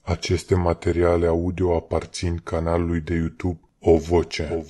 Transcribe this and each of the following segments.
Aceste materiale audio aparțin canalului de YouTube O Voce.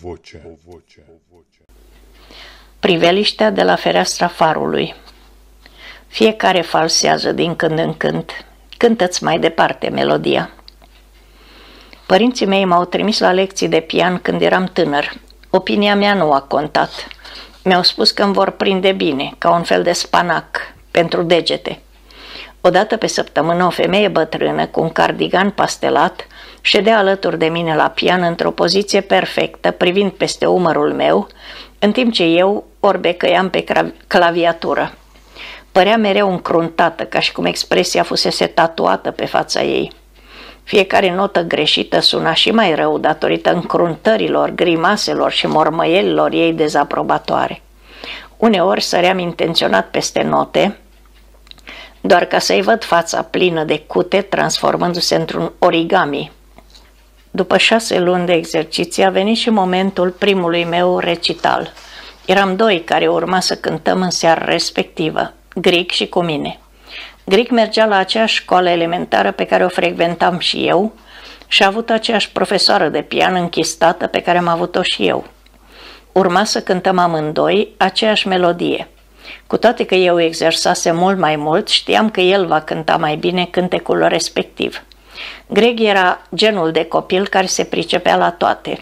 Priveliștea de la fereastra farului. Fiecare falsează din când în când. Cântă-ți mai departe melodia. Părinții mei m-au trimis la lecții de pian când eram tânăr. Opinia mea nu a contat. Mi-au spus că îmi vor prinde bine, ca un fel de spanac, pentru degete. Odată pe săptămână o femeie bătrână cu un cardigan pastelat ședea alături de mine la pian într-o poziție perfectă, privind peste umărul meu, în timp ce eu orbecăiam pe claviatură. Părea mereu încruntată, ca și cum expresia fusese tatuată pe fața ei. Fiecare notă greșită suna și mai rău datorită încruntărilor, grimaselor și mormăielilor ei dezaprobatoare. Uneori săream intenționat peste note, doar ca să-i văd fața plină de cute transformându-se într-un origami. După 6 luni de exerciții a venit și momentul primului meu recital. Eram 2 care urma să cântăm în seara respectivă, Gric și cu mine. Gric mergea la aceeași școală elementară pe care o frecventam și eu și a avut aceeași profesoară de pian închistată pe care am avut-o și eu. Urma să cântăm amândoi aceeași melodie. Cu toate că eu exersasem mult mai mult, știam că el va cânta mai bine cântecul respectiv. Greg era genul de copil care se pricepea la toate.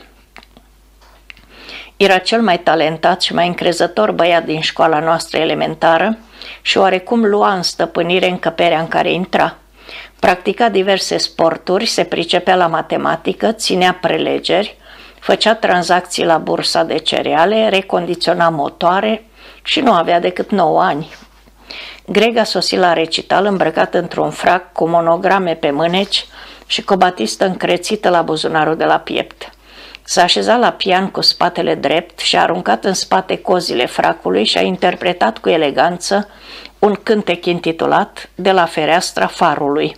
Era cel mai talentat și mai încrezător băiat din școala noastră elementară și oarecum lua în stăpânire încăperea în care intra. Practica diverse sporturi, se pricepea la matematică, ținea prelegeri, făcea tranzacții la bursa de cereale, recondiționa motoare și nu avea decât 9 ani. Greg a sosit la recital îmbrăcat într-un frac cu monograme pe mâneci și cu o batistă încrețită la buzunarul de la piept. S-a așezat la pian cu spatele drept și a aruncat în spate cozile fracului și a interpretat cu eleganță un cântec intitulat De la fereastra farului.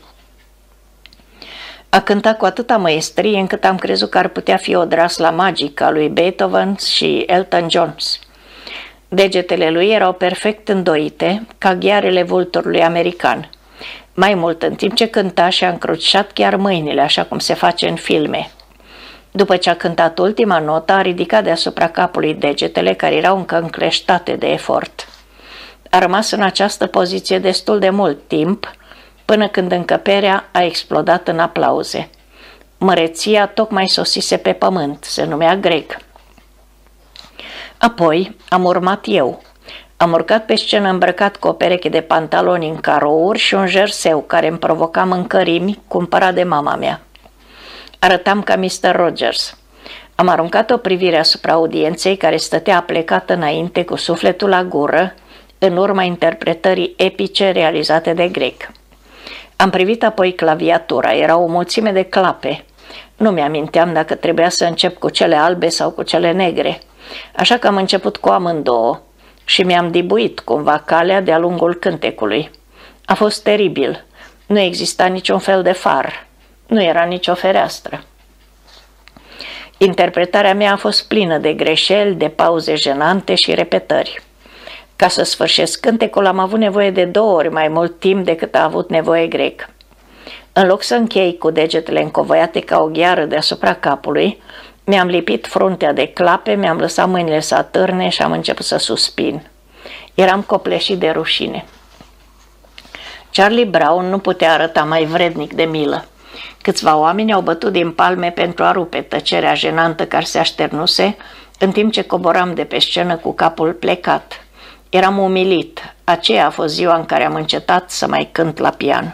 A cântat cu atâta măestrie încât am crezut că ar putea fi o drasla magică a lui Beethoven și Elton John. Degetele lui erau perfect îndoite, ca ghearele vulturului american. Mai mult, în timp ce cânta, și-a încrucișat chiar mâinile, așa cum se face în filme. După ce a cântat ultima notă, a ridicat deasupra capului degetele, care erau încă încleștate de efort. A rămas în această poziție destul de mult timp, până când încăperea a explodat în aplauze. Măreția tocmai sosise pe pământ, se numea Greg. Apoi am urmat eu. Am urcat pe scenă îmbrăcat cu o pereche de pantaloni în carouri și un jerseu care îmi provoca mâncărimi cumpărat de mama mea. Arătam ca Mr. Rogers. Am aruncat o privire asupra audienței care stătea aplecată înainte cu sufletul la gură, în urma interpretării epice realizate de Greg. Am privit apoi claviatura, era o mulțime de clape. Nu mi-aminteam dacă trebuia să încep cu cele albe sau cu cele negre, așa că am început cu amândouă și mi-am dibuit cumva calea de-a lungul cântecului. A fost teribil. Nu exista niciun fel de far. Nu era nicio fereastră. Interpretarea mea a fost plină de greșeli, de pauze jenante și repetări. Ca să sfârșesc cântecul am avut nevoie de 2 ori mai mult timp decât a avut nevoie Greg. În loc să închei cu degetele încovoiate ca o gheară deasupra capului, mi-am lipit fruntea de clape, mi-am lăsat mâinile să atârne și am început să suspin. Eram copleșit de rușine. Charlie Brown nu putea arăta mai vrednic de milă. Câțiva oameni au bătut din palme pentru a rupe tăcerea jenantă care se așternuse, în timp ce coboram de pe scenă cu capul plecat. Eram umilit. Aceea a fost ziua în care am încetat să mai cânt la pian.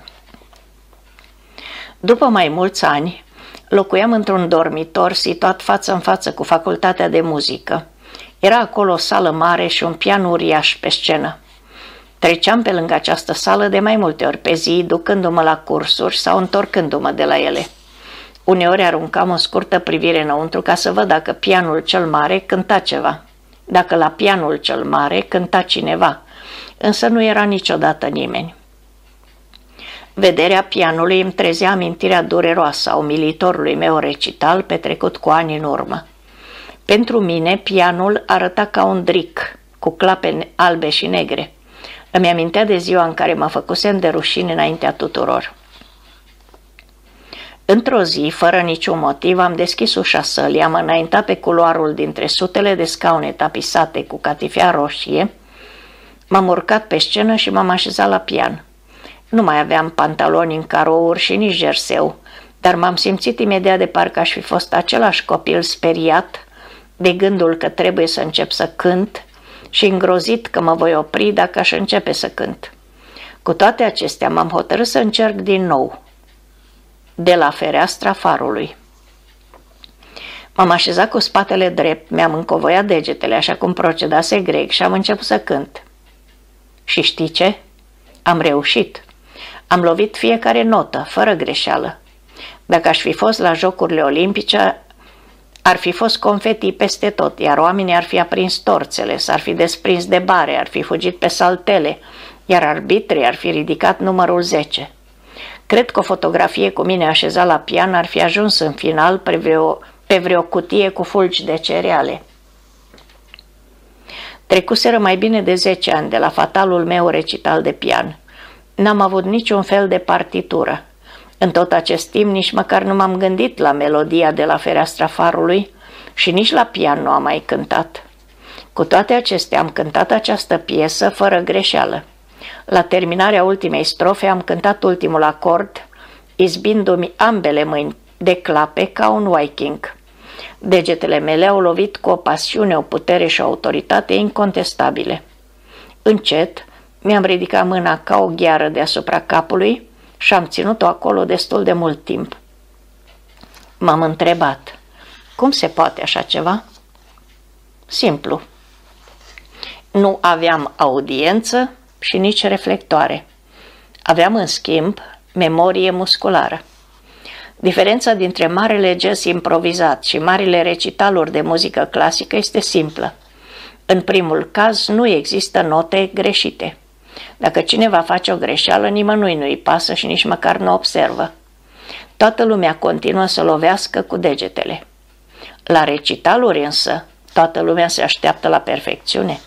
După mai mulți ani, locuiam într-un dormitor situat față în față cu facultatea de muzică. Era acolo o sală mare și un pian uriaș pe scenă. Treceam pe lângă această sală de mai multe ori pe zi, ducându-mă la cursuri sau întorcându-mă de la ele. Uneori aruncam o scurtă privire înăuntru ca să văd dacă pianul cel mare cânta ceva, dacă la pianul cel mare cânta cineva, însă nu era niciodată nimeni. Vederea pianului îmi trezea amintirea dureroasă a umilitorului meu recital petrecut cu ani în urmă. Pentru mine, pianul arăta ca un dric, cu clape albe și negre. Îmi amintea de ziua în care mă făcusem de rușine înaintea tuturor. Într-o zi, fără niciun motiv, am deschis ușa sălii, am înaintat pe culoarul dintre sutele de scaune tapisate cu catifea roșie, m-am urcat pe scenă și m-am așezat la pian. Nu mai aveam pantaloni în carouri și nici jerseu, dar m-am simțit imediat de parcă aș fi fost același copil speriat de gândul că trebuie să încep să cânt și îngrozit că mă voi opri dacă aș începe să cânt. Cu toate acestea m-am hotărât să încerc din nou. De la fereastra farului. M-am așezat cu spatele drept, mi-am încovoiat degetele așa cum procedase Greg și am început să cânt. Și știi ce? Am reușit. Am lovit fiecare notă, fără greșeală. Dacă aș fi fost la Jocurile Olimpice, ar fi fost confetii peste tot, iar oamenii ar fi aprins torțele, s-ar fi desprins de bare, ar fi fugit pe saltele, iar arbitrii ar fi ridicat numărul 10. Cred că o fotografie cu mine așezat la pian ar fi ajuns în final pe vreo cutie cu fulgi de cereale. Trecuseră mai bine de 10 ani de la fatalul meu recital de pian. N-am avut niciun fel de partitură. În tot acest timp nici măcar nu m-am gândit la melodia de la fereastra farului și nici la pian nu am mai cântat. Cu toate acestea am cântat această piesă fără greșeală. La terminarea ultimei strofe am cântat ultimul acord, izbindu-mi ambele mâini de clape ca un viking. Degetele mele au lovit cu o pasiune, o putere și o autoritate incontestabile. Încet mi-am ridicat mâna ca o gheară deasupra capului și am ținut-o acolo destul de mult timp. M-am întrebat, cum se poate așa ceva? Simplu. Nu aveam audiență și nici reflectoare. Aveam, în schimb, memorie musculară. Diferența dintre marele jazz improvizat și marile recitaluri de muzică clasică este simplă. În primul caz nu există note greșite. Dacă cineva face o greșeală, nimănui nu-i pasă și nici măcar nu observă. Toată lumea continuă să lovească cu degetele. La recitaluri însă, toată lumea se așteaptă la perfecțiune.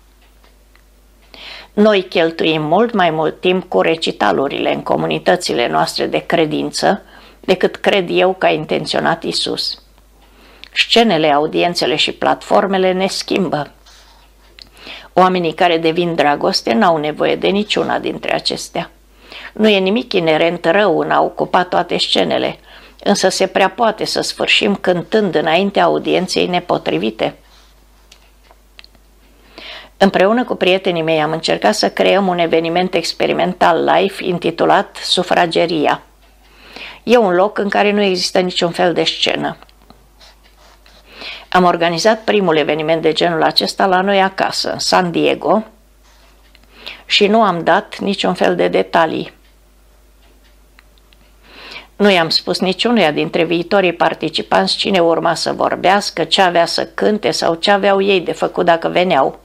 Noi cheltuim mult mai mult timp cu recitalurile în comunitățile noastre de credință decât cred eu că a intenționat Iisus. Scenele, audiențele și platformele ne schimbă. Oamenii care devin dragoste n-au nevoie de niciuna dintre acestea. Nu e nimic inerent rău în a ocupa toate scenele, însă se prea poate să sfârșim cântând înaintea audienței nepotrivite. Împreună cu prietenii mei am încercat să creăm un eveniment experimental live intitulat Sufrageria. E un loc în care nu există niciun fel de scenă. Am organizat primul eveniment de genul acesta la noi acasă, în San Diego, și nu am dat niciun fel de detalii. Nu i-am spus niciunuia dintre viitorii participanți cine urma să vorbească, ce avea să cânte sau ce aveau ei de făcut dacă veneau.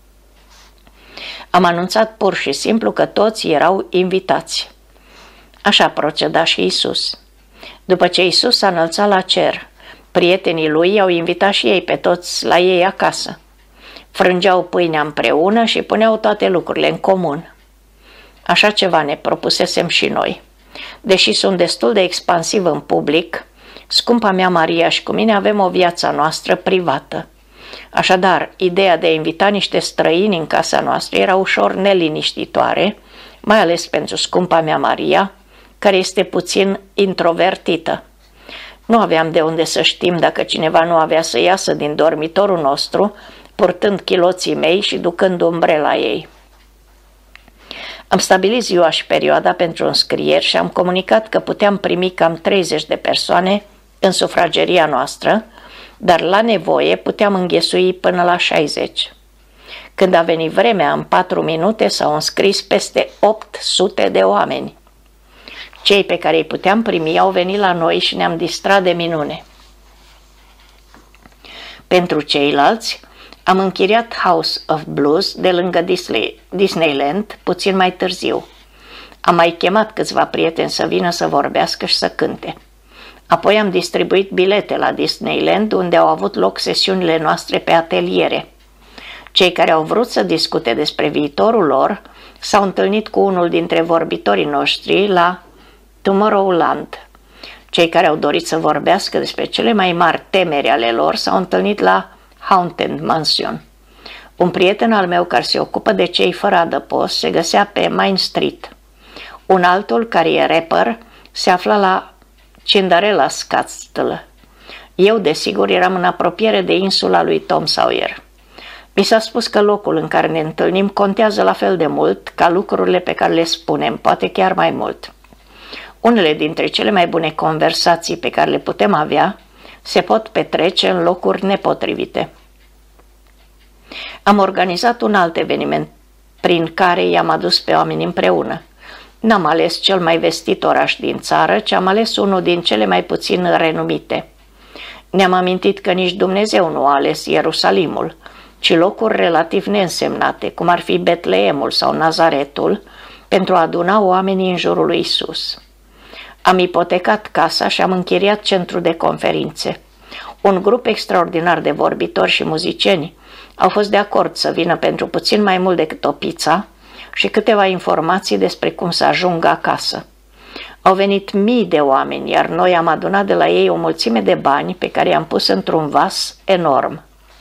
Am anunțat pur și simplu că toți erau invitați. Așa proceda și Iisus. După ce Iisus s-a înălțat la cer, prietenii lui i-au invitat și ei pe toți la ei acasă. Frângeau pâinea împreună și puneau toate lucrurile în comun. Așa ceva ne propusesem și noi. Deși sunt destul de expansiv în public, scumpa mea Maria și cu mine avem o viață noastră privată. Așadar, ideea de a invita niște străini în casa noastră era ușor neliniștitoare, mai ales pentru scumpa mea Maria, care este puțin introvertită. Nu aveam de unde să știm dacă cineva nu avea să iasă din dormitorul nostru, purtând chiloții mei și ducând umbrela ei. Am stabilit ziua și perioada pentru înscrieri și am comunicat că puteam primi cam 30 de persoane în sufrageria noastră, dar la nevoie puteam înghesui până la 60. Când a venit vremea, în 4 minute s-au înscris peste 800 de oameni. Cei pe care îi puteam primi au venit la noi și ne-am distrat de minune. Pentru ceilalți, am închiriat House of Blues de lângă Disneyland puțin mai târziu. Am mai chemat câțiva prieteni să vină să vorbească și să cânte. Apoi am distribuit bilete la Disneyland, unde au avut loc sesiunile noastre pe ateliere. Cei care au vrut să discute despre viitorul lor s-au întâlnit cu unul dintre vorbitorii noștri la Tomorrowland. Cei care au dorit să vorbească despre cele mai mari temeri ale lor s-au întâlnit la Haunted Mansion. Un prieten al meu care se ocupă de cei fără adăpost se găsea pe Main Street. Un altul, care e rapper, se afla la Cinderella's Castle. Eu, desigur, eram în apropiere de insula lui Tom Sawyer. Mi s-a spus că locul în care ne întâlnim contează la fel de mult ca lucrurile pe care le spunem, poate chiar mai mult. Unele dintre cele mai bune conversații pe care le putem avea se pot petrece în locuri nepotrivite. Am organizat un alt eveniment prin care i-am adus pe oameni împreună. N-am ales cel mai vestit oraș din țară, ci am ales unul din cele mai puțin renumite. Ne-am amintit că nici Dumnezeu nu a ales Ierusalimul, ci locuri relativ neînsemnate, cum ar fi Betleemul sau Nazaretul, pentru a aduna oamenii în jurul lui Isus. Am ipotecat casa și am închiriat centru de conferințe. Un grup extraordinar de vorbitori și muzicieni au fost de acord să vină pentru puțin mai mult decât o pizza și câteva informații despre cum să ajungă acasă. Au venit mii de oameni, iar noi am adunat de la ei o mulțime de bani pe care i-am pus într-un vas enorm.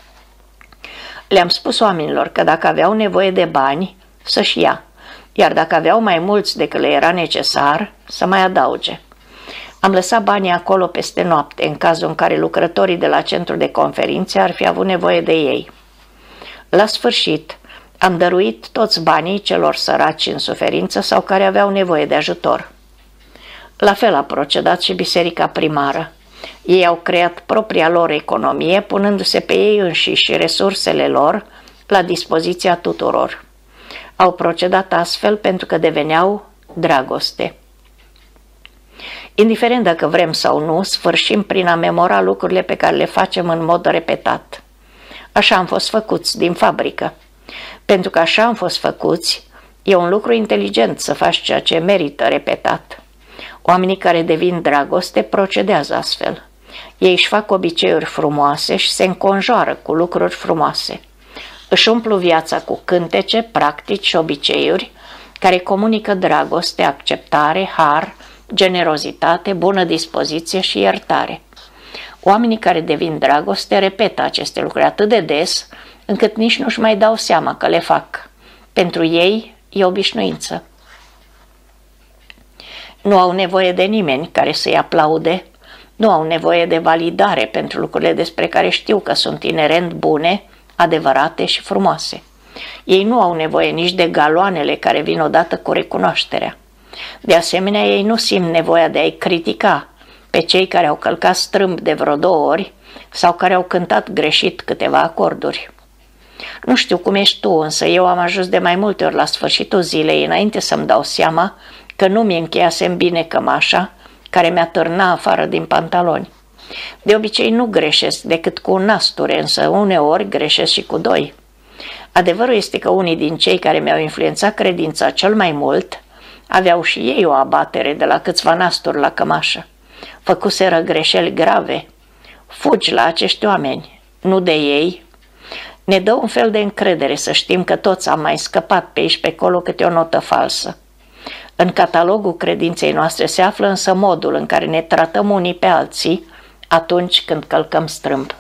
Le-am spus oamenilor că dacă aveau nevoie de bani, să-și ia, iar dacă aveau mai mulți decât le era necesar, să mai adauge. Am lăsat banii acolo peste noapte, în cazul în care lucrătorii de la centru de conferințe ar fi avut nevoie de ei. La sfârșit, am dăruit toți banii celor săraci în suferință sau care aveau nevoie de ajutor. La fel a procedat și biserica primară. Ei au creat propria lor economie, punându-se pe ei înșiși și resursele lor la dispoziția tuturor. Au procedat astfel pentru că deveneau dragoste. Indiferent dacă vrem sau nu, sfârșim prin a memora lucrurile pe care le facem în mod repetat. Așa am fost făcuți din fabrică. Pentru că așa am fost făcuți, e un lucru inteligent să faci ceea ce merită repetat. Oamenii care devin dragoste procedează astfel. Ei își fac obiceiuri frumoase și se înconjoară cu lucruri frumoase. Își umplu viața cu cântece, practici și obiceiuri care comunică dragoste, acceptare, har, generozitate, bună dispoziție și iertare. Oamenii care devin dragoste repetă aceste lucruri atât de des, încât nici nu-și mai dau seama că le fac. Pentru ei e obișnuință. Nu au nevoie de nimeni care să-i aplaude, nu au nevoie de validare pentru lucrurile despre care știu că sunt inerent bune, adevărate și frumoase. Ei nu au nevoie nici de galoanele care vin odată cu recunoașterea. De asemenea, ei nu simt nevoia de a-i critica pe cei care au călcat strâmb de vreo 2 ori sau care au cântat greșit câteva acorduri. Nu știu cum ești tu, însă eu am ajuns de mai multe ori la sfârșitul zilei, înainte să-mi dau seama că nu mi încheiasem bine cămașa care mi-a târna afară din pantaloni. De obicei nu greșesc decât cu un nasture, însă uneori greșesc și cu 2. Adevărul este că unii din cei care mi-au influențat credința cel mai mult aveau și ei o abatere de la câțiva nasturi la cămașă. Făcuseră greșeli grave. Fugi la acești oameni, nu de ei. Ne dă un fel de încredere să știm că toți am mai scăpat pe aici pe acolo câte o notă falsă. În catalogul credinței noastre se află însă modul în care ne tratăm unii pe alții atunci când călcăm strâmb.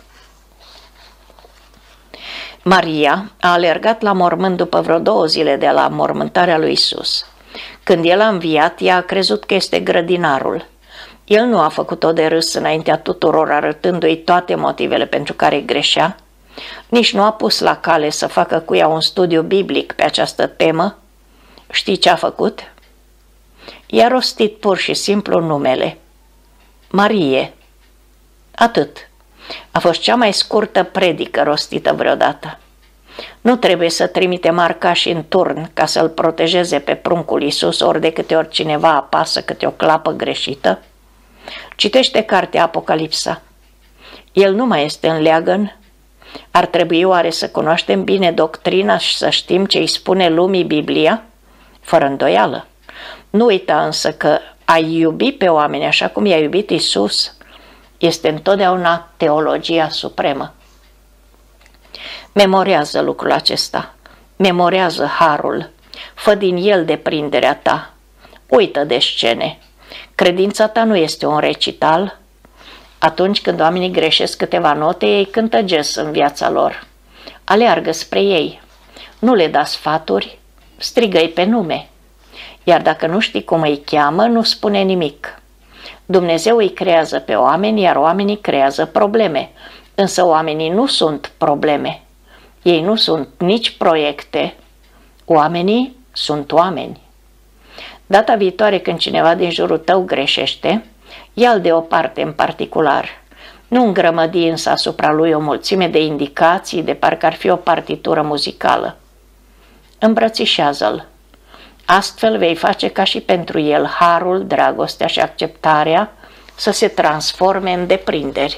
Maria a alergat la mormânt după vreo 2 zile de la mormântarea lui Isus. Când el a înviat, ea a crezut că este grădinarul. El nu a făcut-o de râs înaintea tuturor, arătându-i toate motivele pentru care greșea, nici nu a pus la cale să facă cu ea un studiu biblic pe această temă. Știi ce a făcut? I-a rostit pur și simplu numele. Marie. Atât. A fost cea mai scurtă predică rostită vreodată. Nu trebuie să trimite marcași în turn ca să-l protejeze pe pruncul Iisus ori de câte ori cineva apasă câte o clapă greșită. Citește cartea Apocalipsa. El nu mai este în leagăn. Ar trebui oare să cunoaștem bine doctrina și să știm ce îi spune lumii Biblia? Fără îndoială. Nu uita însă că a iubi pe oameni așa cum i-a iubit Iisus este întotdeauna teologia supremă. Memorează lucrul acesta. Memorează harul. Fă din el deprinderea ta. Uită de scene. Credința ta nu este un recital. Atunci când oamenii greșesc câteva note, ei cântă jazz în viața lor. Aleargă spre ei. Nu le da sfaturi, strigă-i pe nume. Iar dacă nu știi cum îi cheamă, nu spune nimic. Dumnezeu îi creează pe oameni, iar oamenii creează probleme. Însă oamenii nu sunt probleme. Ei nu sunt nici proiecte. Oamenii sunt oameni. Data viitoare când cineva din jurul tău greșește, ia-l de o parte în particular. Nu îngrămădi însă asupra lui o mulțime de indicații de parcă ar fi o partitură muzicală. Îmbrățișează-l. Astfel vei face ca și pentru el harul, dragostea și acceptarea să se transforme în deprinderi.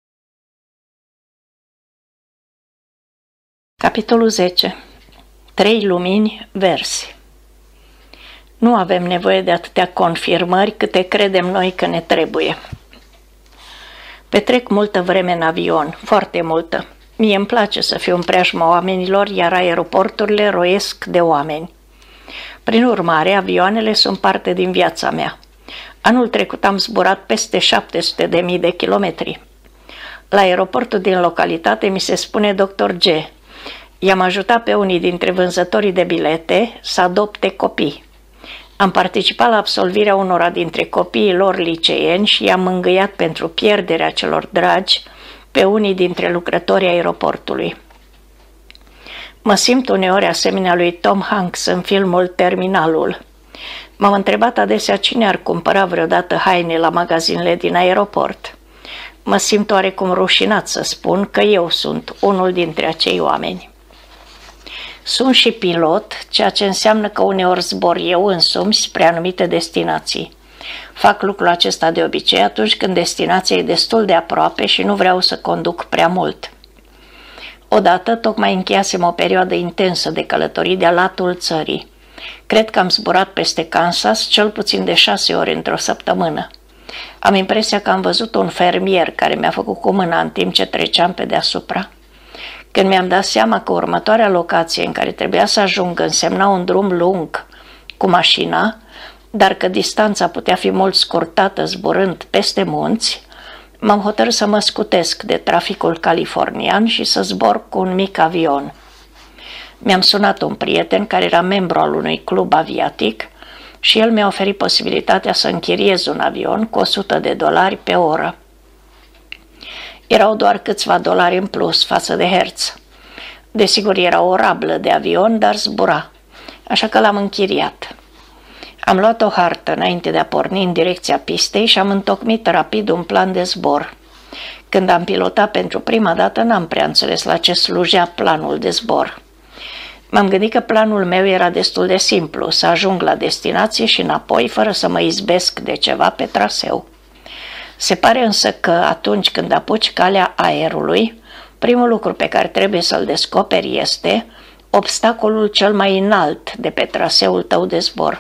Capitolul 10. 3 lumini verzi. Nu avem nevoie de atâtea confirmări câte credem noi că ne trebuie. Petrec multă vreme în avion, foarte multă. Mie îmi place să fiu în preajma oamenilor, iar aeroporturile roiesc de oameni. Prin urmare, avioanele sunt parte din viața mea. Anul trecut am zburat peste 700.000 de kilometri. La aeroportul din localitate mi se spune Dr. G. I-am ajutat pe unii dintre vânzătorii de bilete să adopte copii. Am participat la absolvirea unora dintre copiii lor liceeni și i-am mângâiat pentru pierderea celor dragi pe unii dintre lucrătorii aeroportului. Mă simt uneori asemenea lui Tom Hanks în filmul Terminalul. M-am întrebat adesea cine ar cumpăra vreodată haine la magazinele din aeroport. Mă simt oarecum rușinat să spun că eu sunt unul dintre acei oameni. Sunt și pilot, ceea ce înseamnă că uneori zbor eu însumi spre anumite destinații. Fac lucrul acesta de obicei atunci când destinația e destul de aproape și nu vreau să conduc prea mult. Odată tocmai încheiasem o perioadă intensă de călătorii de-a latul țării. Cred că am zburat peste Kansas cel puțin de 6 ori într-o săptămână. Am impresia că am văzut un fermier care mi-a făcut cu mâna în timp ce treceam pe deasupra. Când mi-am dat seama că următoarea locație în care trebuia să ajung însemna un drum lung cu mașina, dar că distanța putea fi mult scurtată zburând peste munți, m-am hotărât să mă scutesc de traficul californian și să zbor cu un mic avion. Mi-am sunat un prieten care era membru al unui club aviatic și el mi-a oferit posibilitatea să închiriez un avion cu $100 pe oră. Erau doar câțiva dolari în plus față de Hertz. Desigur, era o rablă de avion, dar zbura, așa că l-am închiriat. Am luat o hartă înainte de a porni în direcția pistei și am întocmit rapid un plan de zbor. Când am pilotat pentru prima dată, n-am prea înțeles la ce slujea planul de zbor. M-am gândit că planul meu era destul de simplu, să ajung la destinație și înapoi, fără să mă izbesc de ceva pe traseu. Se pare însă că atunci când apuci calea aerului, primul lucru pe care trebuie să-l descoperi este obstacolul cel mai înalt de pe traseul tău de zbor.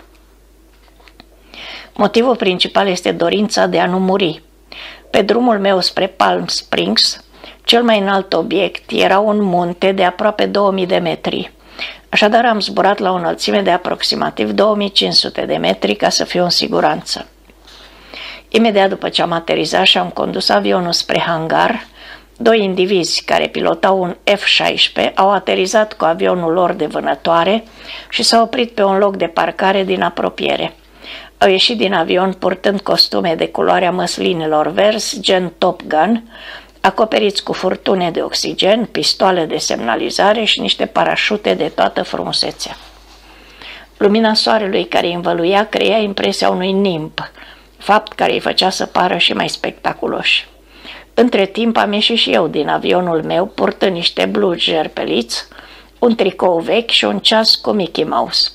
Motivul principal este dorința de a nu muri. Pe drumul meu spre Palm Springs, cel mai înalt obiect era un munte de aproape 2000 de metri. Așadar am zburat la o înălțime de aproximativ 2500 de metri ca să fiu în siguranță. Imediat după ce am aterizat și am condus avionul spre hangar, 2 indivizi care pilotau un F-16 au aterizat cu avionul lor de vânătoare și s-au oprit pe un loc de parcare din apropiere. Au ieșit din avion purtând costume de culoarea măslinelor verzi, gen Top Gun, acoperiți cu furtune de oxigen, pistoale de semnalizare și niște parașute de toată frumusețea. Lumina soarelui care îi învăluia crea impresia unui nimb, fapt care îi făcea să pară și mai spectaculoși. Între timp am ieșit și eu din avionul meu, purtând niște blugi jerpeliți, un tricou vechi și un ceas cu Mickey Mouse.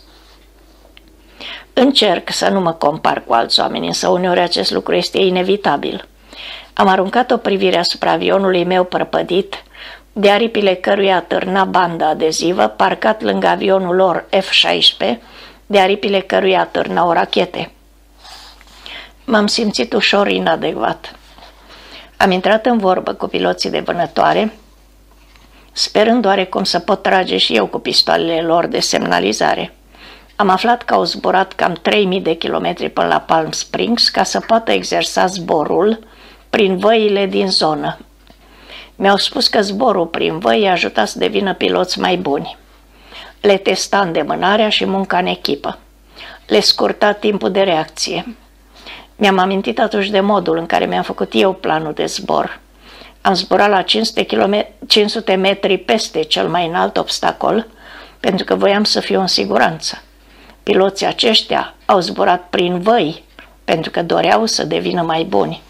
Încerc să nu mă compar cu alți oameni, însă uneori acest lucru este inevitabil. Am aruncat o privire asupra avionului meu prăpădit, de aripile căruia atârna banda adezivă, parcat lângă avionul lor F-16, de aripile căruia atârnau rachete. M-am simțit ușor inadecvat. Am intrat în vorbă cu piloții de vânătoare, sperând oarecum să pot trage și eu cu pistoalele lor de semnalizare. Am aflat că au zburat cam 3000 de kilometri până la Palm Springs ca să poată exersa zborul prin văile din zonă. Mi-au spus că zborul prin văi i-a ajutat să devină piloți mai buni. Le testa îndemânarea și munca în echipă. Le scurta timpul de reacție. Mi-am amintit atunci de modul în care mi-am făcut eu planul de zbor. Am zburat la 500 metri peste cel mai înalt obstacol, pentru că voiam să fiu în siguranță. Piloții aceștia au zburat prin văi, pentru că doreau să devină mai buni.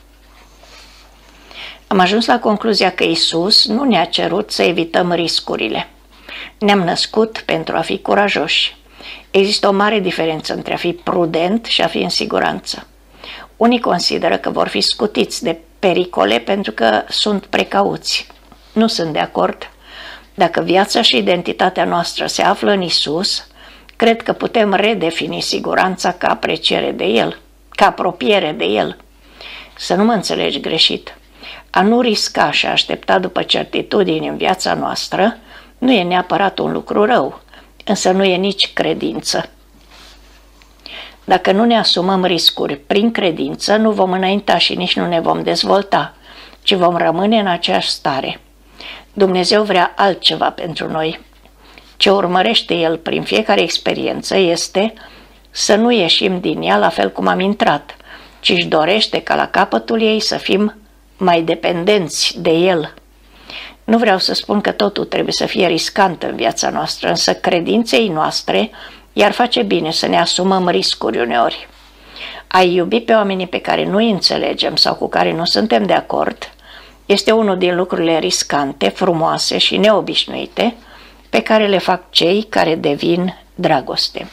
Am ajuns la concluzia că Iisus nu ne-a cerut să evităm riscurile. Ne-am născut pentru a fi curajoși. Există o mare diferență între a fi prudent și a fi în siguranță. Unii consideră că vor fi scutiți de pericole pentru că sunt precauți. Nu sunt de acord. Dacă viața și identitatea noastră se află în Iisus, cred că putem redefini siguranța ca apreciere de El, ca apropiere de El. Să nu mă înțelegi greșit. A nu risca și a aștepta după certitudini în viața noastră nu e neapărat un lucru rău, însă nu e nici credință. Dacă nu ne asumăm riscuri prin credință, nu vom înainta și nici nu ne vom dezvolta, ci vom rămâne în aceeași stare. Dumnezeu vrea altceva pentru noi. Ce urmărește El prin fiecare experiență este să nu ieșim din ea la fel cum am intrat, ci își dorește ca la capătul ei să fim mai dependenți de El. Nu vreau să spun că totul trebuie să fie riscant în viața noastră, însă credinței noastre i-ar face bine să ne asumăm riscuri uneori. A-i iubi pe oamenii pe care nu îi înțelegem sau cu care nu suntem de acord este unul din lucrurile riscante, frumoase și neobișnuite pe care le fac cei care devin dragoste.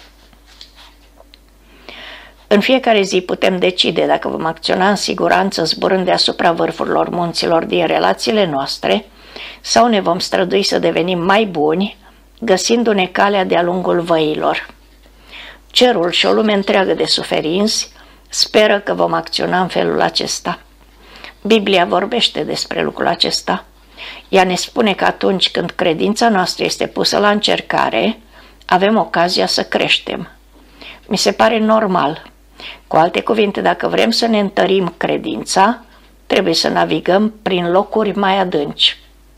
În fiecare zi putem decide dacă vom acționa în siguranță zburând deasupra vârfurilor munților din relațiile noastre sau ne vom strădui să devenim mai buni, găsindu-ne calea de-a lungul văilor. Cerul și o lume întreagă de suferinți speră că vom acționa în felul acesta. Biblia vorbește despre lucrul acesta. Ea ne spune că atunci când credința noastră este pusă la încercare, avem ocazia să creștem. Mi se pare normal. Cu alte cuvinte, dacă vrem să ne întărim credința, trebuie să navigăm prin locuri mai adânci.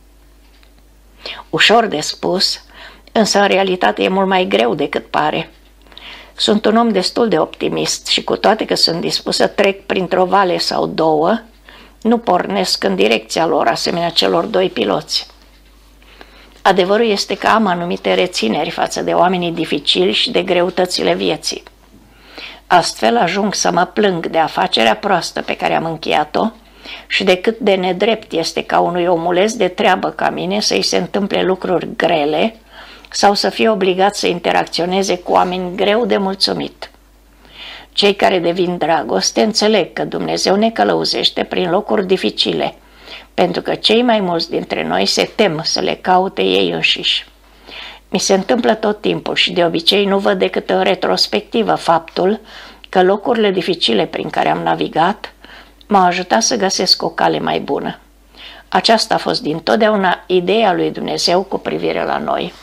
Ușor de spus, însă în realitate e mult mai greu decât pare. Sunt un om destul de optimist și cu toate că sunt dispus să trec printr-o vale sau două, nu pornesc în direcția lor asemenea celor doi piloți. Adevărul este că am anumite rețineri față de oamenii dificili și de greutățile vieții. Astfel ajung să mă plâng de afacerea proastă pe care am încheiat-o și de cât de nedrept este ca unui omuleț de treabă ca mine să-i se întâmple lucruri grele sau să fie obligat să interacționeze cu oameni greu de mulțumit. Cei care devin dragoste înțeleg că Dumnezeu ne călăuzește prin locuri dificile, pentru că cei mai mulți dintre noi se tem să le caute ei înșiși. Mi se întâmplă tot timpul și de obicei nu văd decât în retrospectivă faptul că locurile dificile prin care am navigat m-au ajutat să găsesc o cale mai bună. Aceasta a fost dintotdeauna ideea lui Dumnezeu cu privire la noi.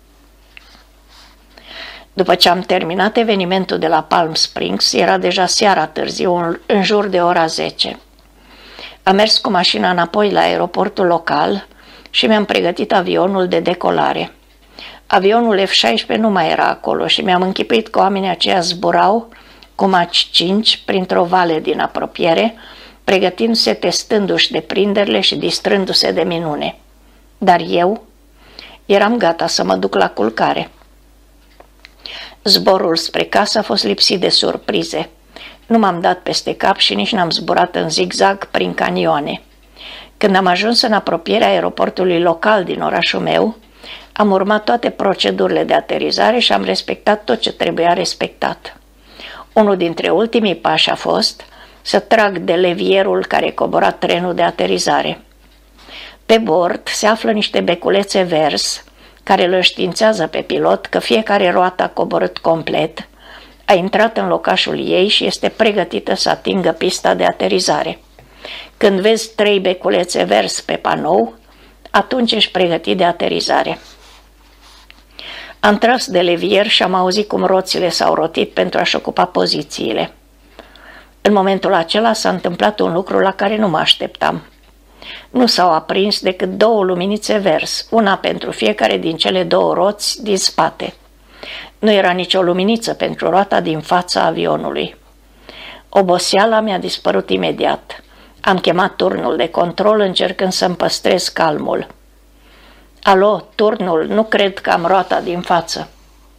După ce am terminat evenimentul de la Palm Springs, era deja seara târziu, în jur de ora 10. Am mers cu mașina înapoi la aeroportul local și mi-am pregătit avionul de decolare. Avionul F-16 nu mai era acolo și mi-am închipuit că oamenii aceia zburau cu Mach 5 printr-o vale din apropiere, pregătindu-se, testându-și deprinderile și distrându-se de minune. Dar eu eram gata să mă duc la culcare. Zborul spre casă a fost lipsit de surprize. Nu m-am dat peste cap și nici n-am zburat în zigzag prin canioane. Când am ajuns în apropierea aeroportului local din orașul meu, am urmat toate procedurile de aterizare și am respectat tot ce trebuia respectat. Unul dintre ultimii pași a fost să trag de levierul care cobora trenul de aterizare. Pe bord se află niște beculețe verzi care îl înștiințează pe pilot că fiecare roată a coborât complet, a intrat în locașul ei și este pregătită să atingă pista de aterizare. Când vezi 3 beculețe verzi pe panou, atunci ești pregătit de aterizare. Am tras de levier și am auzit cum roțile s-au rotit pentru a-și ocupa pozițiile. În momentul acela s-a întâmplat un lucru la care nu mă așteptam. Nu s-au aprins decât 2 luminițe verzi, una pentru fiecare din cele 2 roți din spate. Nu era nicio luminiță pentru roata din fața avionului. Oboseala mi-a dispărut imediat. Am chemat turnul de control încercând să-mi păstrez calmul. Alo, turnul, nu cred că am roata din față.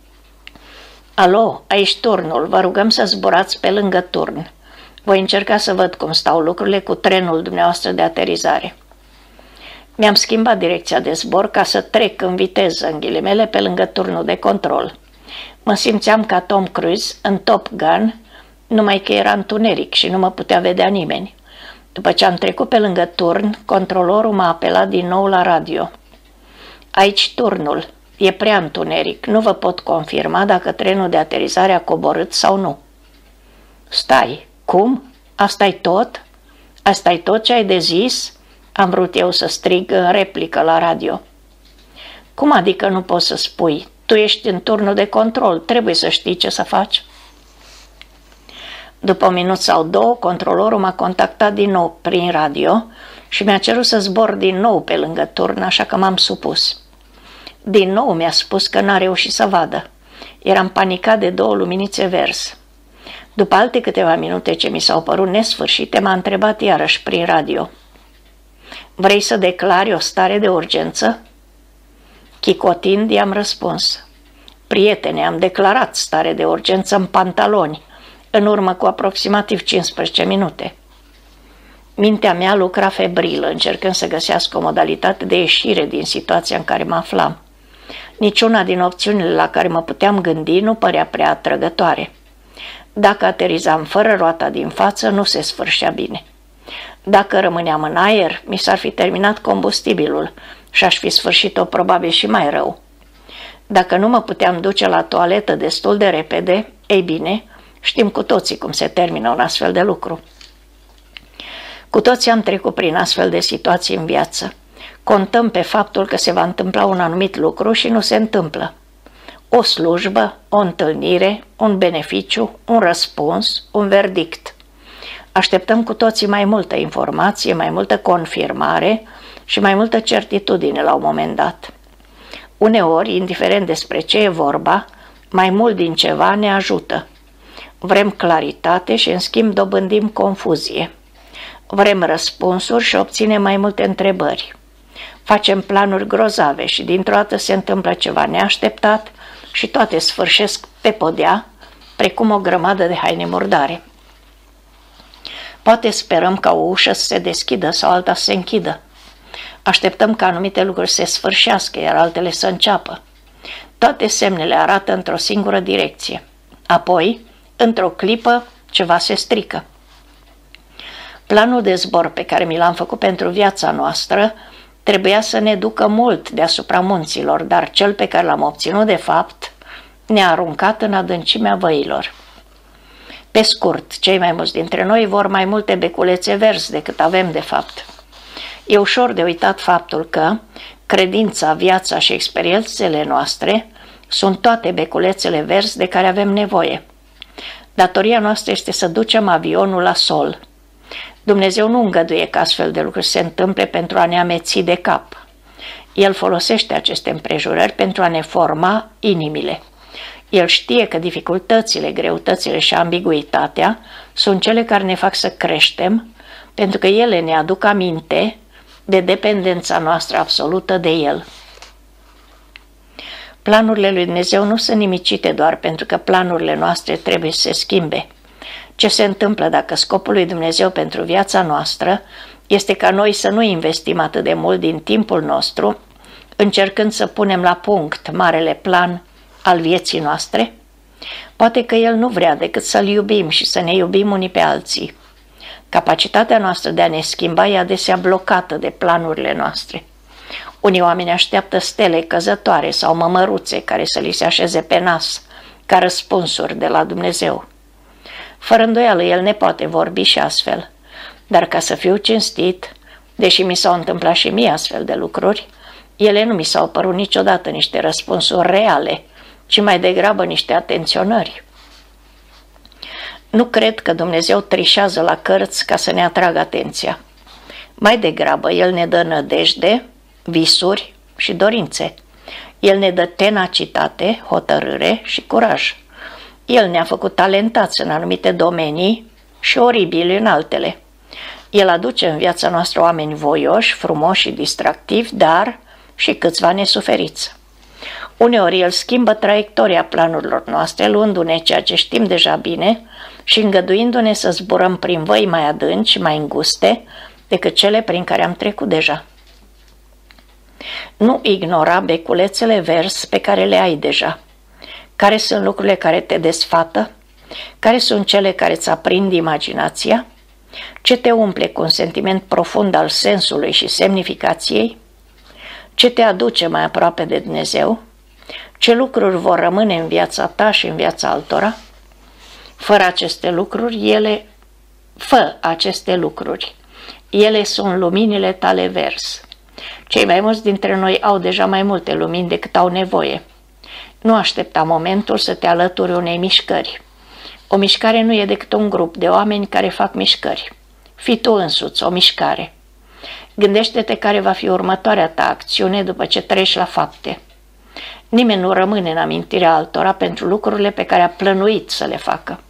Alo, aici turnul, vă rugăm să zburați pe lângă turn. Voi încerca să văd cum stau lucrurile cu trenul dumneavoastră de aterizare. Mi-am schimbat direcția de zbor ca să trec în viteză, în ghilimele, pe lângă turnul de control. Mă simțeam ca Tom Cruise în Top Gun, numai că era întuneric și nu mă putea vedea nimeni. După ce am trecut pe lângă turn, controlorul m-a apelat din nou la radio. Aici turnul. E prea întuneric. Nu vă pot confirma dacă trenul de aterizare a coborât sau nu. Stai. Cum? Asta-i tot? Asta-i tot ce ai de zis? Am vrut eu să strig în replică la radio. Cum adică nu poți să spui? Tu ești în turnul de control. Trebuie să știi ce să faci. După 1 minut sau 2, controlorul m-a contactat din nou prin radio și mi-a cerut să zbor din nou pe lângă turn, așa că m-am supus. Din nou mi-a spus că n-a reușit să vadă. Eram panicat de 2 luminițe verzi. După alte câteva minute ce mi s-au părut nesfârșite, m-a întrebat iarăși prin radio. Vrei să declari o stare de urgență? Chicotind, i-am răspuns. Prietene, am declarat stare de urgență în pantaloni, în urmă cu aproximativ 15 minute. Mintea mea lucra febrilă, încercând să găsească o modalitate de ieșire din situația în care mă aflam. Niciuna din opțiunile la care mă puteam gândi nu părea prea atrăgătoare. Dacă aterizam fără roata din față, nu se sfârșea bine. Dacă rămâneam în aer, mi s-ar fi terminat combustibilul și aș fi sfârșit-o probabil și mai rău. Dacă nu mă puteam duce la toaletă destul de repede, ei bine, știm cu toții cum se termină un astfel de lucru. Cu toții am trecut prin astfel de situații în viață. Contăm pe faptul că se va întâmpla un anumit lucru și nu se întâmplă. O slujbă, o întâlnire, un beneficiu, un răspuns, un verdict. Așteptăm cu toții mai multă informație, mai multă confirmare și mai multă certitudine la un moment dat. Uneori, indiferent despre ce e vorba, mai mult din ceva ne ajută. Vrem claritate și, în schimb, dobândim confuzie. Vrem răspunsuri și obținem mai multe întrebări. Facem planuri grozave și dintr-o dată se întâmplă ceva neașteptat și toate sfârșesc pe podea, precum o grămadă de haine murdare. Poate sperăm ca o ușă să se deschidă sau alta să se închidă. Așteptăm ca anumite lucruri să se sfârșească, iar altele să înceapă. Toate semnele arată într-o singură direcție. Apoi, într-o clipă, ceva se strică. Planul de zbor pe care mi l-am făcut pentru viața noastră trebuia să ne ducă mult deasupra munților, dar cel pe care l-am obținut de fapt ne-a aruncat în adâncimea văilor. Pe scurt, cei mai mulți dintre noi vor mai multe beculețe verzi decât avem de fapt. E ușor de uitat faptul că credința, viața și experiențele noastre sunt toate beculețele verzi de care avem nevoie. Datoria noastră este să ducem avionul la sol. Dumnezeu nu îngăduie ca astfel de lucruri se întâmple pentru a ne ameți de cap. El folosește aceste împrejurări pentru a ne forma inimile. El știe că dificultățile, greutățile și ambiguitatea sunt cele care ne fac să creștem, pentru că ele ne aduc aminte de dependența noastră absolută de El. Planurile lui Dumnezeu nu sunt nimicite doar pentru că planurile noastre trebuie să se schimbe. Ce se întâmplă dacă scopul lui Dumnezeu pentru viața noastră este ca noi să nu investim atât de mult din timpul nostru încercând să punem la punct marele plan al vieții noastre? Poate că El nu vrea decât să-L iubim și să ne iubim unii pe alții. Capacitatea noastră de a ne schimba e adesea blocată de planurile noastre. Unii oameni așteaptă stele căzătoare sau mămăruțe care să li se așeze pe nas ca răspunsuri de la Dumnezeu. Fără îndoială, El ne poate vorbi și astfel, dar ca să fiu cinstit, deși mi s-au întâmplat și mie astfel de lucruri, ele nu mi s-au părut niciodată niște răspunsuri reale ci mai degrabă niște atenționări. Nu cred că Dumnezeu trișează la cărți ca să ne atragă atenția. Mai degrabă, El ne dă nădejde, visuri și dorințe. El ne dă tenacitate, hotărâre și curaj. El ne-a făcut talentați în anumite domenii și oribili în altele. El aduce în viața noastră oameni voioși, frumoși și distractivi, dar și câțiva nesuferiți. Uneori El schimbă traiectoria planurilor noastre, luându-ne ceea ce știm deja bine și îngăduindu-ne să zburăm prin văi mai adânci și mai înguste decât cele prin care am trecut deja. Nu ignora beculețele verzi pe care le ai deja. Care sunt lucrurile care te desfată? Care sunt cele care îți aprind imaginația? Ce te umple cu un sentiment profund al sensului și semnificației? Ce te aduce mai aproape de Dumnezeu? Ce lucruri vor rămâne în viața ta și în viața altora? Fă aceste lucruri. Ele sunt luminile tale verzi. Cei mai mulți dintre noi au deja mai multe lumini decât au nevoie. Nu aștepta momentul să te alături unei mișcări. O mișcare nu e decât un grup de oameni care fac mișcări. Fii tu însuți o mișcare. Gândește-te care va fi următoarea ta acțiune după ce treci la fapte. Nimeni nu rămâne în amintirea altora pentru lucrurile pe care a plănuit să le facă.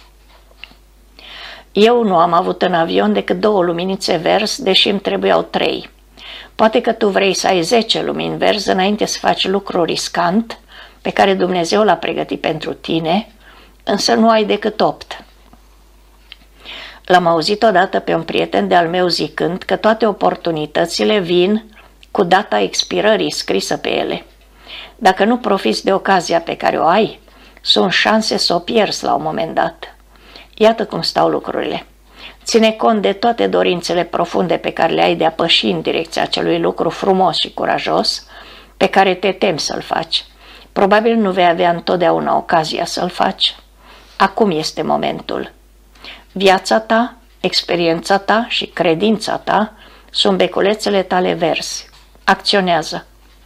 Eu nu am avut în avion decât 2 luminițe verzi, deși îmi trebuiau 3. Poate că tu vrei să ai 10 lumini verzi înainte să faci lucru riscant pe care Dumnezeu l-a pregătit pentru tine, însă nu ai decât 8. L-am auzit odată pe un prieten de-al meu zicând că toate oportunitățile vin cu data expirării scrisă pe ele. Dacă nu profiți de ocazia pe care o ai, sunt șanse să o pierzi la un moment dat. Iată cum stau lucrurile. Ține cont de toate dorințele profunde pe care le ai de a păși în direcția acelui lucru frumos și curajos pe care te temi să-l faci. Probabil nu vei avea întotdeauna ocazia să-l faci. Acum este momentul. Viața ta, experiența ta și credința ta sunt beculețele tale verzi. Acționează.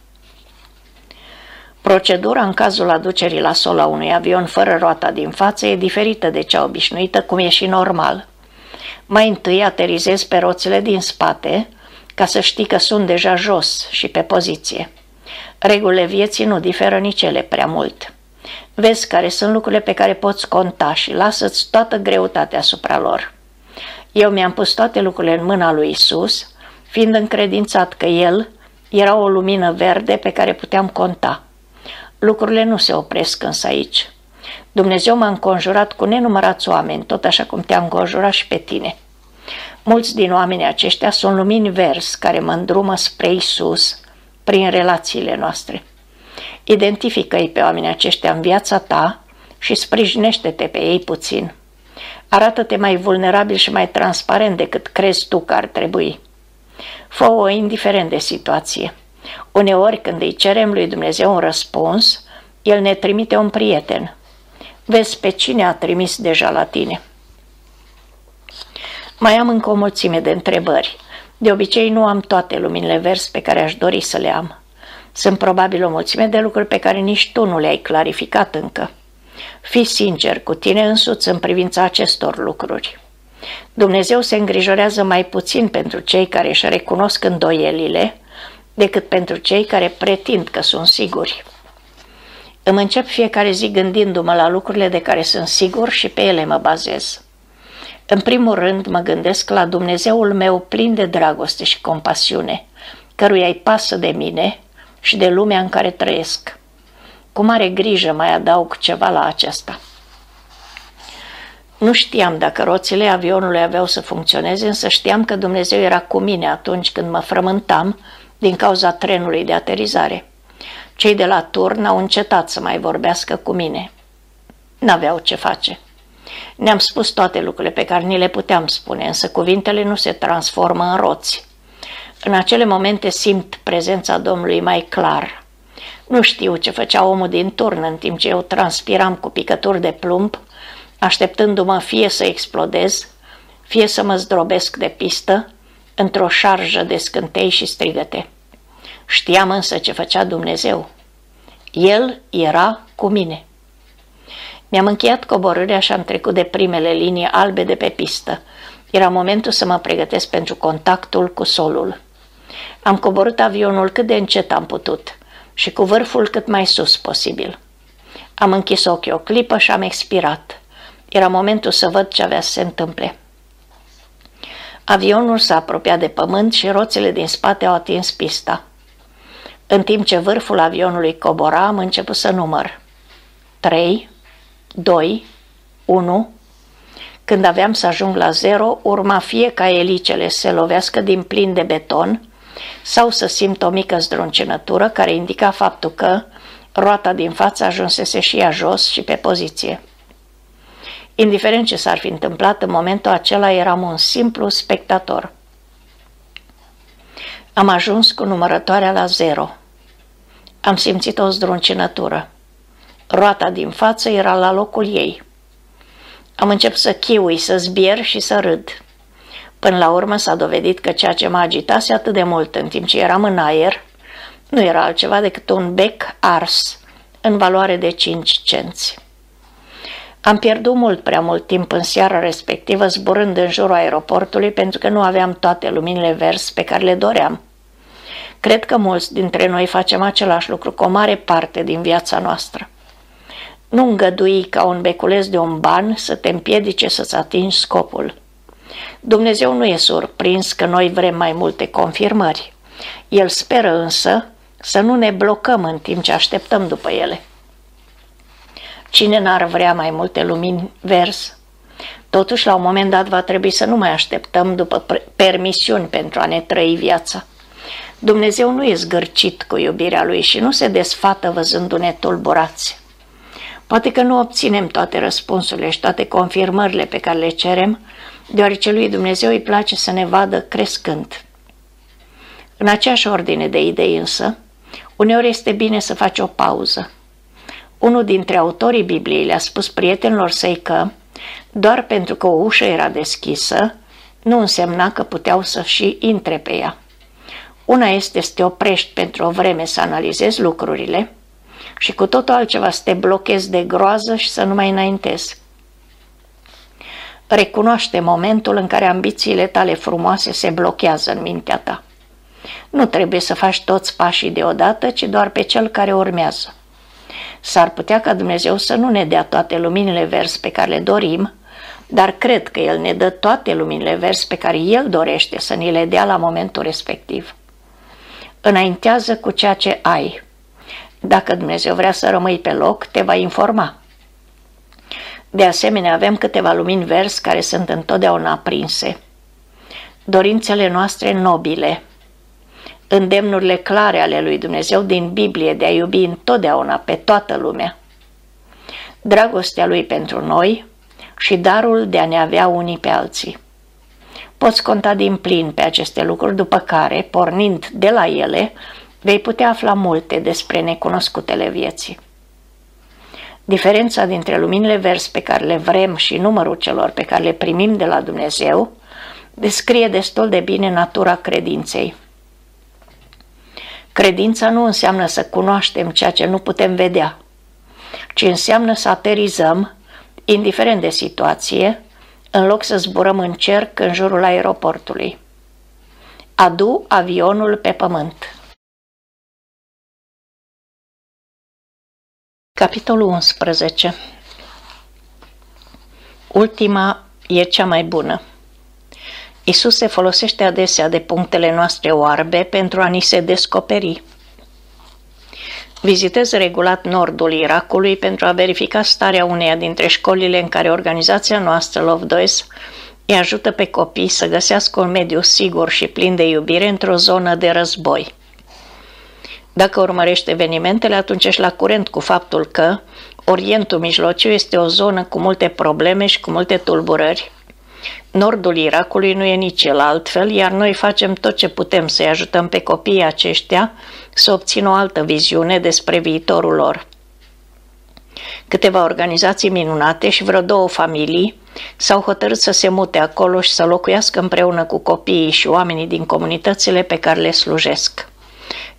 Procedura în cazul aducerii la sol a unui avion fără roata din față e diferită de cea obișnuită, cum e și normal. Mai întâi aterizezi pe roțile din spate, ca să știi că sunt deja jos și pe poziție. Regulile vieții nu diferă nici ele prea mult. Vezi care sunt lucrurile pe care poți conta și lasă-ți toată greutatea asupra lor. Eu mi-am pus toate lucrurile în mâna lui Isus, fiind încredințat că El era o lumină verde pe care puteam conta. Lucrurile nu se opresc însă aici. Dumnezeu m-a înconjurat cu nenumărați oameni, tot așa cum te-a înconjurat și pe tine. Mulți din oamenii aceștia sunt lumini verzi care mă îndrumă spre Isus prin relațiile noastre. Identifică-i pe oamenii aceștia în viața ta și sprijinește-te pe ei puțin. Arată-te mai vulnerabil și mai transparent decât crezi tu că ar trebui. Fă-o indiferent de situație. Uneori, când îi cerem lui Dumnezeu un răspuns, El ne trimite un prieten. Vezi pe cine a trimis deja la tine. Mai am încă o mulțime de întrebări. De obicei nu am toate luminile verzi pe care aș dori să le am. Sunt probabil o mulțime de lucruri pe care nici tu nu le-ai clarificat încă. Fii sincer cu tine însuți în privința acestor lucruri. Dumnezeu se îngrijorează mai puțin pentru cei care își recunosc îndoielile decât pentru cei care pretind că sunt siguri. Îmi încep fiecare zi gândindu-mă la lucrurile de care sunt sigur și pe ele mă bazez. În primul rând mă gândesc la Dumnezeul meu plin de dragoste și compasiune, căruia îi pasă de mine și de lumea în care trăiesc. Cu mare grijă mai adaug ceva la aceasta. Nu știam dacă roțile avionului aveau să funcționeze, însă știam că Dumnezeu era cu mine atunci când mă frământam din cauza trenului de aterizare. Cei de la turn au încetat să mai vorbească cu mine. N-aveau ce face. Ne-am spus toate lucrurile pe care ni le puteam spune, însă cuvintele nu se transformă în roți. În acele momente simt prezența Domnului mai clar. Nu știu ce făcea omul din turn în timp ce eu transpiram cu picături de plumb, așteptându-mă fie să explodez, fie să mă zdrobesc de pistă, într-o șarjă de scântei și strigăte. Știam însă ce făcea Dumnezeu. El era cu mine. Mi-am încheiat coborârea și am trecut de primele linii albe de pe pistă. Era momentul să mă pregătesc pentru contactul cu solul. Am coborât avionul cât de încet am putut și cu vârful cât mai sus posibil. Am închis ochii o clipă și am expirat. Era momentul să văd ce avea să se întâmple. Avionul s-a apropiat de pământ și roțile din spate au atins pista. În timp ce vârful avionului cobora, am început să număr. 3, 2, 1. Când aveam să ajung la 0, urma fie ca elicele să se lovească din plin de beton sau să simt o mică zdruncinătură care indica faptul că roata din față ajunsese și ea jos și pe poziție. Indiferent ce s-ar fi întâmplat, în momentul acela eram un simplu spectator. Am ajuns cu numărătoarea la 0. Am simțit o zdruncinătură. Roata din față era la locul ei. Am început să chiui, să zbier și să râd. Până la urmă s-a dovedit că ceea ce mă agitase atât de mult în timp ce eram în aer nu era altceva decât un bec ars în valoare de 5 cenți. Am pierdut mult prea mult timp în seara respectivă zburând în jurul aeroportului pentru că nu aveam toate luminile verzi pe care le doream. Cred că mulți dintre noi facem același lucru cu o mare parte din viața noastră. Nu îngădui ca un beculeț de un ban să te împiedice să-ți atingi scopul. Dumnezeu nu e surprins că noi vrem mai multe confirmări. El speră însă să nu ne blocăm în timp ce așteptăm după ele. Cine n-ar vrea mai multe lumini verzi? Totuși, la un moment dat va trebui să nu mai așteptăm după permisiuni pentru a ne trăi viața. Dumnezeu nu e zgârcit cu iubirea Lui și nu se desfată văzându-ne tulburați. Poate că nu obținem toate răspunsurile și toate confirmările pe care le cerem, deoarece lui Dumnezeu îi place să ne vadă crescând. În aceeași ordine de idei însă, uneori este bine să faci o pauză. Unul dintre autorii Bibliei le-a spus prietenilor săi că, doar pentru că o ușă era deschisă, nu însemna că puteau să și intre pe ea. Una este să te oprești pentru o vreme să analizezi lucrurile și cu totul altceva să te blochezi de groază și să nu mai înaintezi. Recunoaște momentul în care ambițiile tale frumoase se blochează în mintea ta. Nu trebuie să faci toți pașii deodată, ci doar pe cel care urmează. S-ar putea ca Dumnezeu să nu ne dea toate luminile verzi pe care le dorim, dar cred că El ne dă toate luminile verzi pe care El dorește să ni le dea la momentul respectiv. Înaintează cu ceea ce ai. Dacă Dumnezeu vrea să rămâi pe loc, te va informa. De asemenea, avem câteva lumini verzi care sunt întotdeauna aprinse. Dorințele noastre nobile, îndemnurile clare ale lui Dumnezeu din Biblie de a iubi întotdeauna pe toată lumea, dragostea Lui pentru noi și darul de a ne avea unii pe alții. Poți conta din plin pe aceste lucruri, după care, pornind de la ele, vei putea afla multe despre necunoscutele vieții. Diferența dintre luminile verzi pe care le vrem și numărul celor pe care le primim de la Dumnezeu descrie destul de bine natura credinței. Credința nu înseamnă să cunoaștem ceea ce nu putem vedea, ci înseamnă să aterizăm, indiferent de situație, în loc să zburăm în cerc în jurul aeroportului. Adu avionul pe pământ. Capitolul 11. Ultima e cea mai bună. Iisus se folosește adesea de punctele noastre oarbe pentru a ni se descoperi. Vizitez regulat nordul Irakului pentru a verifica starea uneia dintre școlile în care organizația noastră Love Dois îi ajută pe copii să găsească un mediu sigur și plin de iubire într-o zonă de război. Dacă urmărești evenimentele, atunci ești la curent cu faptul că Orientul Mijlociu este o zonă cu multe probleme și cu multe tulburări. Nordul Irakului nu e nici el altfel, iar noi facem tot ce putem să-i ajutăm pe copiii aceștia să obțină o altă viziune despre viitorul lor. Câteva organizații minunate și vreo 2 familii s-au hotărât să se mute acolo și să locuiască împreună cu copiii și oamenii din comunitățile pe care le slujesc.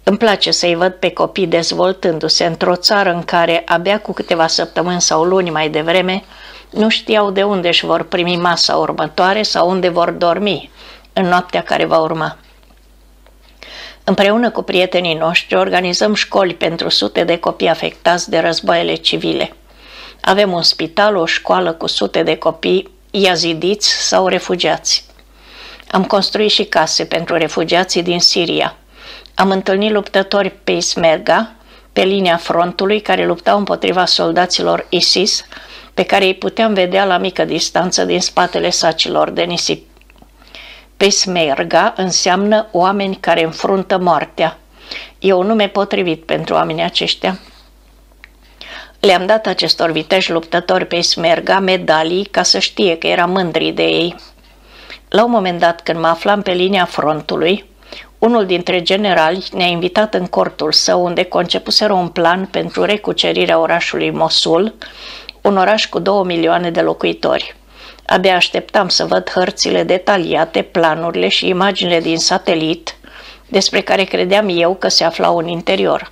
Îmi place să-i văd pe copii dezvoltându-se într-o țară în care, abia cu câteva săptămâni sau luni mai devreme, nu știau de unde își vor primi masa următoare sau unde vor dormi în noaptea care va urma. Împreună cu prietenii noștri organizăm școli pentru sute de copii afectați de războaiele civile. Avem un spital, o școală cu sute de copii iazidiți sau refugiați. Am construit și case pentru refugiații din Siria. Am întâlnit luptători Peshmerga pe linia frontului care luptau împotriva soldaților ISIS, pe care îi puteam vedea la mică distanță din spatele sacilor de nisip. Peshmerga înseamnă oameni care înfruntă moartea. E un nume potrivit pentru oamenii aceștia. Le-am dat acestor viteji luptători Peshmerga medalii ca să știe că eram mândri de ei. La un moment dat, când mă aflam pe linia frontului, unul dintre generali ne-a invitat în cortul său, unde concepuseră un plan pentru recucerirea orașului Mosul, un oraș cu 2 milioane de locuitori. Abia așteptam să văd hărțile detaliate, planurile și imaginile din satelit, despre care credeam eu că se aflau în interior.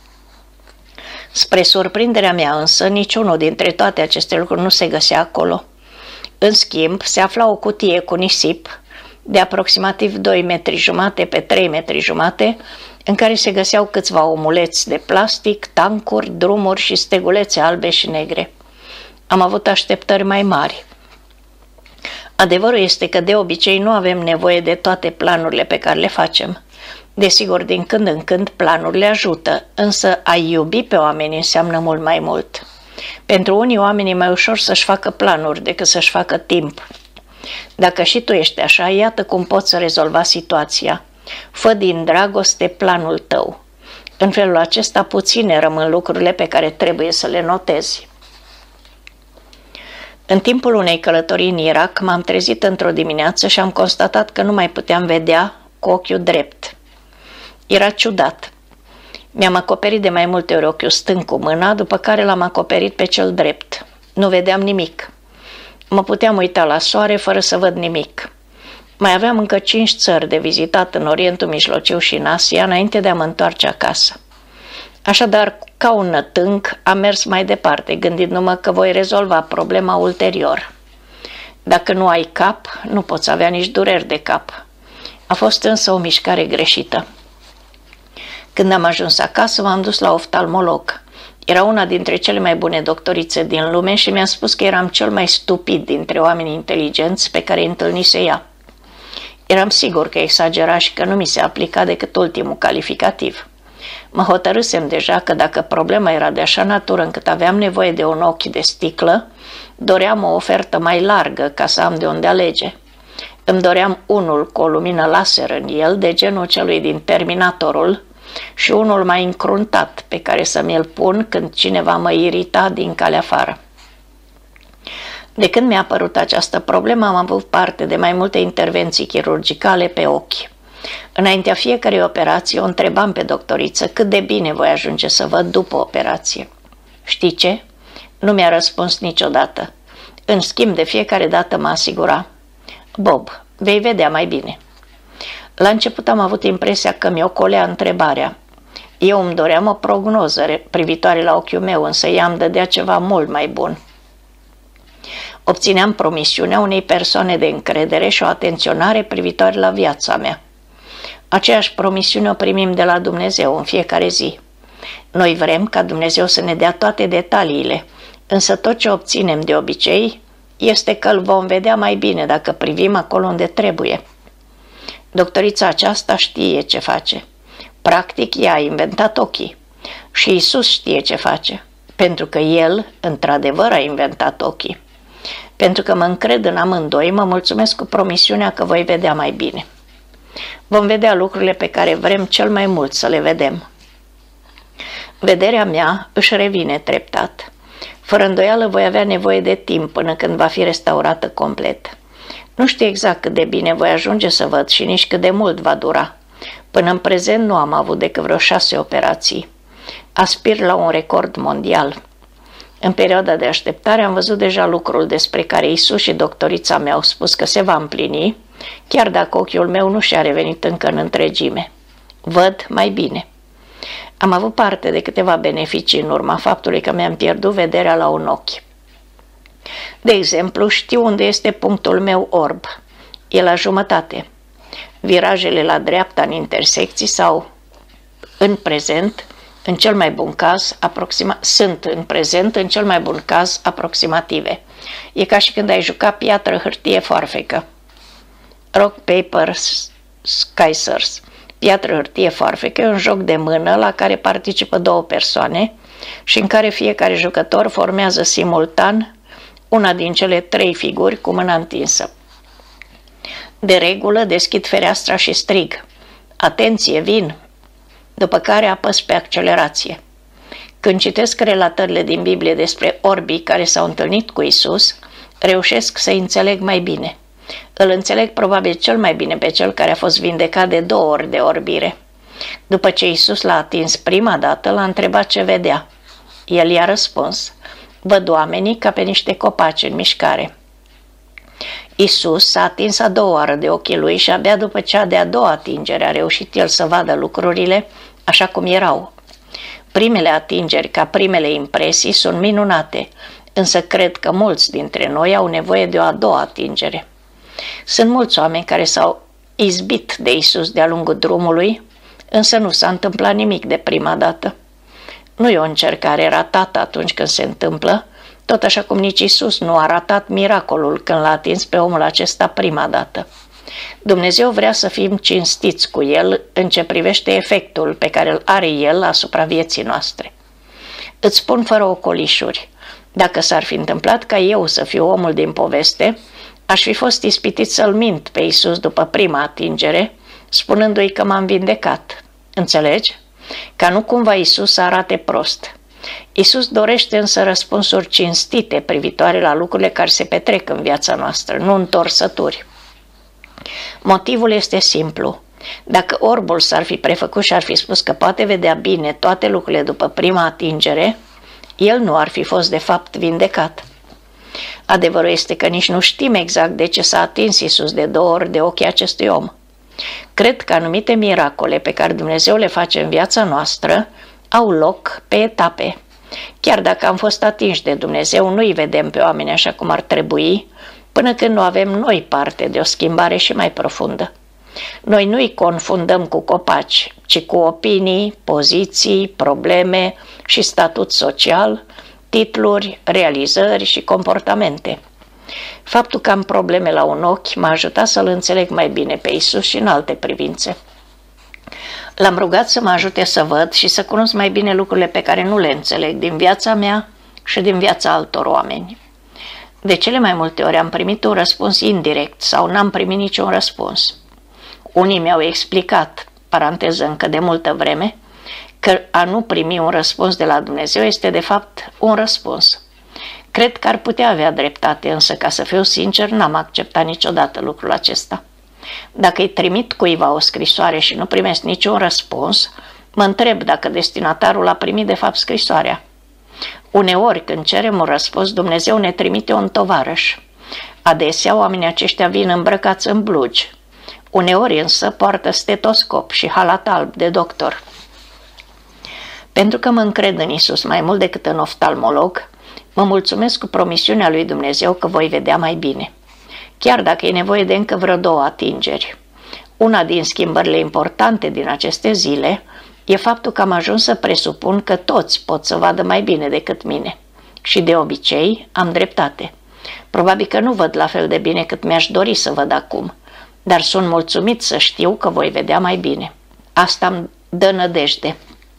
Spre surprinderea mea însă, niciunul dintre toate aceste lucruri nu se găsea acolo. În schimb, se afla o cutie cu nisip, de aproximativ 2,5 metri pe 3,5 metri, în care se găseau câțiva omuleți de plastic, tancuri, drumuri și stegulețe albe și negre. Am avut așteptări mai mari. Adevărul este că de obicei nu avem nevoie de toate planurile pe care le facem. Desigur, din când în când planurile ajută, însă a iubi pe oameni înseamnă mult mai mult. Pentru unii oameni e mai ușor să-și facă planuri decât să-și facă timp. Dacă și tu ești așa, iată cum poți să rezolva situația. Fă din dragoste planul tău. În felul acesta puține rămân lucrurile pe care trebuie să le notezi. În timpul unei călătorii în Irak, m-am trezit într-o dimineață și am constatat că nu mai puteam vedea cu ochiul drept. Era ciudat. Mi-am acoperit de mai multe ori ochiul stâng cu mâna, după care l-am acoperit pe cel drept. Nu vedeam nimic. Mă puteam uita la soare fără să văd nimic. Mai aveam încă 5 țări de vizitat în Orientul Mijlociu și în Asia înainte de a mă întoarce acasă. Așadar, ca un nătânc, am mers mai departe, gândindu-mă că voi rezolva problema ulterior. Dacă nu ai cap, nu poți avea nici dureri de cap. A fost însă o mișcare greșită. Când am ajuns acasă, m-am dus la oftalmolog. Era una dintre cele mai bune doctorițe din lume și mi-a spus că eram cel mai stupid dintre oamenii inteligenți pe care îi întâlnise ea. Eram sigur că exagera și că nu mi se aplica decât ultimul calificativ. Mă hotărâsem deja că dacă problema era de așa natură încât aveam nevoie de un ochi de sticlă, doream o ofertă mai largă ca să am de unde alege. Îmi doream unul cu o lumină laser în el, de genul celui din Terminatorul, și unul mai încruntat pe care să mi-l pun când cineva mă irita din calea afară. De când mi-a apărut această problemă, am avut parte de mai multe intervenții chirurgicale pe ochi. Înaintea fiecărei operații o întrebam pe doctoriță cât de bine voi ajunge să văd după operație. Știi ce? Nu mi-a răspuns niciodată. În schimb, de fiecare dată mă asigura: Bob, vei vedea mai bine. La început am avut impresia că mi-o colea întrebarea. Eu îmi doream o prognoză privitoare la ochiul meu, însă ea îmi dădea ceva mult mai bun. Obțineam promisiunea unei persoane de încredere și o atenționare privitoare la viața mea. Aceeași promisiune o primim de la Dumnezeu în fiecare zi. Noi vrem ca Dumnezeu să ne dea toate detaliile, însă tot ce obținem de obicei este că îl vom vedea mai bine dacă privim acolo unde trebuie. Doctorița aceasta știe ce face. Practic, ea a inventat ochii. Și Iisus știe ce face, pentru că El, într-adevăr, a inventat ochii. Pentru că mă încred în amândoi, mă mulțumesc cu promisiunea că voi vedea mai bine. Vom vedea lucrurile pe care vrem cel mai mult să le vedem. Vederea mea își revine treptat. Fără îndoială voi avea nevoie de timp până când va fi restaurată complet. Nu știu exact cât de bine voi ajunge să văd și nici cât de mult va dura. Până în prezent nu am avut decât vreo 6 operații. Aspir la un record mondial. În perioada de așteptare am văzut deja lucrul despre care Iisus și doctorița mea au spus că se va împlini, chiar dacă ochiul meu nu și-a revenit încă în întregime. Văd mai bine. Am avut parte de câteva beneficii în urma faptului că mi-am pierdut vederea la un ochi. De exemplu, știu unde este punctul meu orb. E la jumătate. Virajele la dreapta în intersecții sau în prezent, în cel mai bun caz, sunt în prezent, în cel mai bun caz, aproximative. E ca și când ai juca piatră, hârtie, foarfecă. Rock, paper, scissors. Piatră, hârtie, foarfecă e un joc de mână la care participă două persoane și în care fiecare jucător formează simultan una din cele trei figuri cu mâna întinsă. De regulă deschid fereastra și strig: "Atenție, vin!" După care apăs pe accelerație. Când citesc relatările din Biblie despre orbii care s-au întâlnit cu Isus, reușesc să înțeleg mai bine. Îl înțeleg probabil cel mai bine pe cel care a fost vindecat de 2 ori de orbire. După ce Isus l-a atins prima dată, l-a întrebat ce vedea. El i-a răspuns: "Văd oamenii ca pe niște copaci în mișcare." Isus s-a atins a 2-a oară de ochii lui și abia după cea de-a 2-a atingere a reușit el să vadă lucrurile așa cum erau. Primele atingeri, ca primele impresii, sunt minunate, însă cred că mulți dintre noi au nevoie de o a 2-a atingere. Sunt mulți oameni care s-au izbit de Isus de-a lungul drumului, însă nu s-a întâmplat nimic de prima dată. Nu e o încercare ratată atunci când se întâmplă, tot așa cum nici Isus nu a ratat miracolul când l-a atins pe omul acesta prima dată. Dumnezeu vrea să fim cinstiți cu El în ce privește efectul pe care îl are El asupra vieții noastre. Îți spun fără ocolișuri, dacă s-ar fi întâmplat ca eu să fiu omul din poveste, aș fi fost ispitit să-L mint pe Isus după prima atingere, spunându-i că m-am vindecat. Înțelegi? Ca nu cumva Isus să arate prost. Isus dorește însă răspunsuri cinstite privitoare la lucrurile care se petrec în viața noastră, nu întorsături. Motivul este simplu. Dacă orbul s-ar fi prefăcut și ar fi spus că poate vedea bine toate lucrurile după prima atingere, el nu ar fi fost de fapt vindecat. Adevărul este că nici nu știm exact de ce s-a atins Isus de 2 ori de ochii acestui om. Cred că anumite miracole pe care Dumnezeu le face în viața noastră au loc pe etape. Chiar dacă am fost atinși de Dumnezeu, nu-i vedem pe oameni așa cum ar trebui, până când nu avem noi parte de o schimbare și mai profundă. Noi nu-i confundăm cu copaci, ci cu opinii, poziții, probleme și statut social, titluri, realizări și comportamente. Faptul că am probleme la un ochi m-a ajutat să-L înțeleg mai bine pe Isus și în alte privințe. L-am rugat să mă ajute să văd și să cunosc mai bine lucrurile pe care nu le înțeleg din viața mea și din viața altor oameni. De cele mai multe ori am primit un răspuns indirect sau n-am primit niciun răspuns. Unii mi-au explicat, paranteză încă de multă vreme, că a nu primi un răspuns de la Dumnezeu este de fapt un răspuns. Cred că ar putea avea dreptate, însă ca să fiu sincer, n-am acceptat niciodată lucrul acesta. Dacă îi trimit cuiva o scrisoare și nu primesc niciun răspuns, mă întreb dacă destinatarul a primit de fapt scrisoarea. Uneori, când cerem un răspuns, Dumnezeu ne trimite un tovarăș. Adesea, oamenii aceștia vin îmbrăcați în blugi. Uneori însă poartă stetoscop și halat alb de doctor. Pentru că mă încred în Isus mai mult decât în oftalmolog, mă mulțumesc cu promisiunea lui Dumnezeu că voi vedea mai bine. Chiar dacă e nevoie de încă vreo 2 atingeri. Una din schimbările importante din aceste zile e faptul că am ajuns să presupun că toți pot să vadă mai bine decât mine. Și de obicei am dreptate. Probabil că nu văd la fel de bine cât mi-aș dori să văd acum, dar sunt mulțumit să știu că voi vedea mai bine. Asta îmi dă nădejde.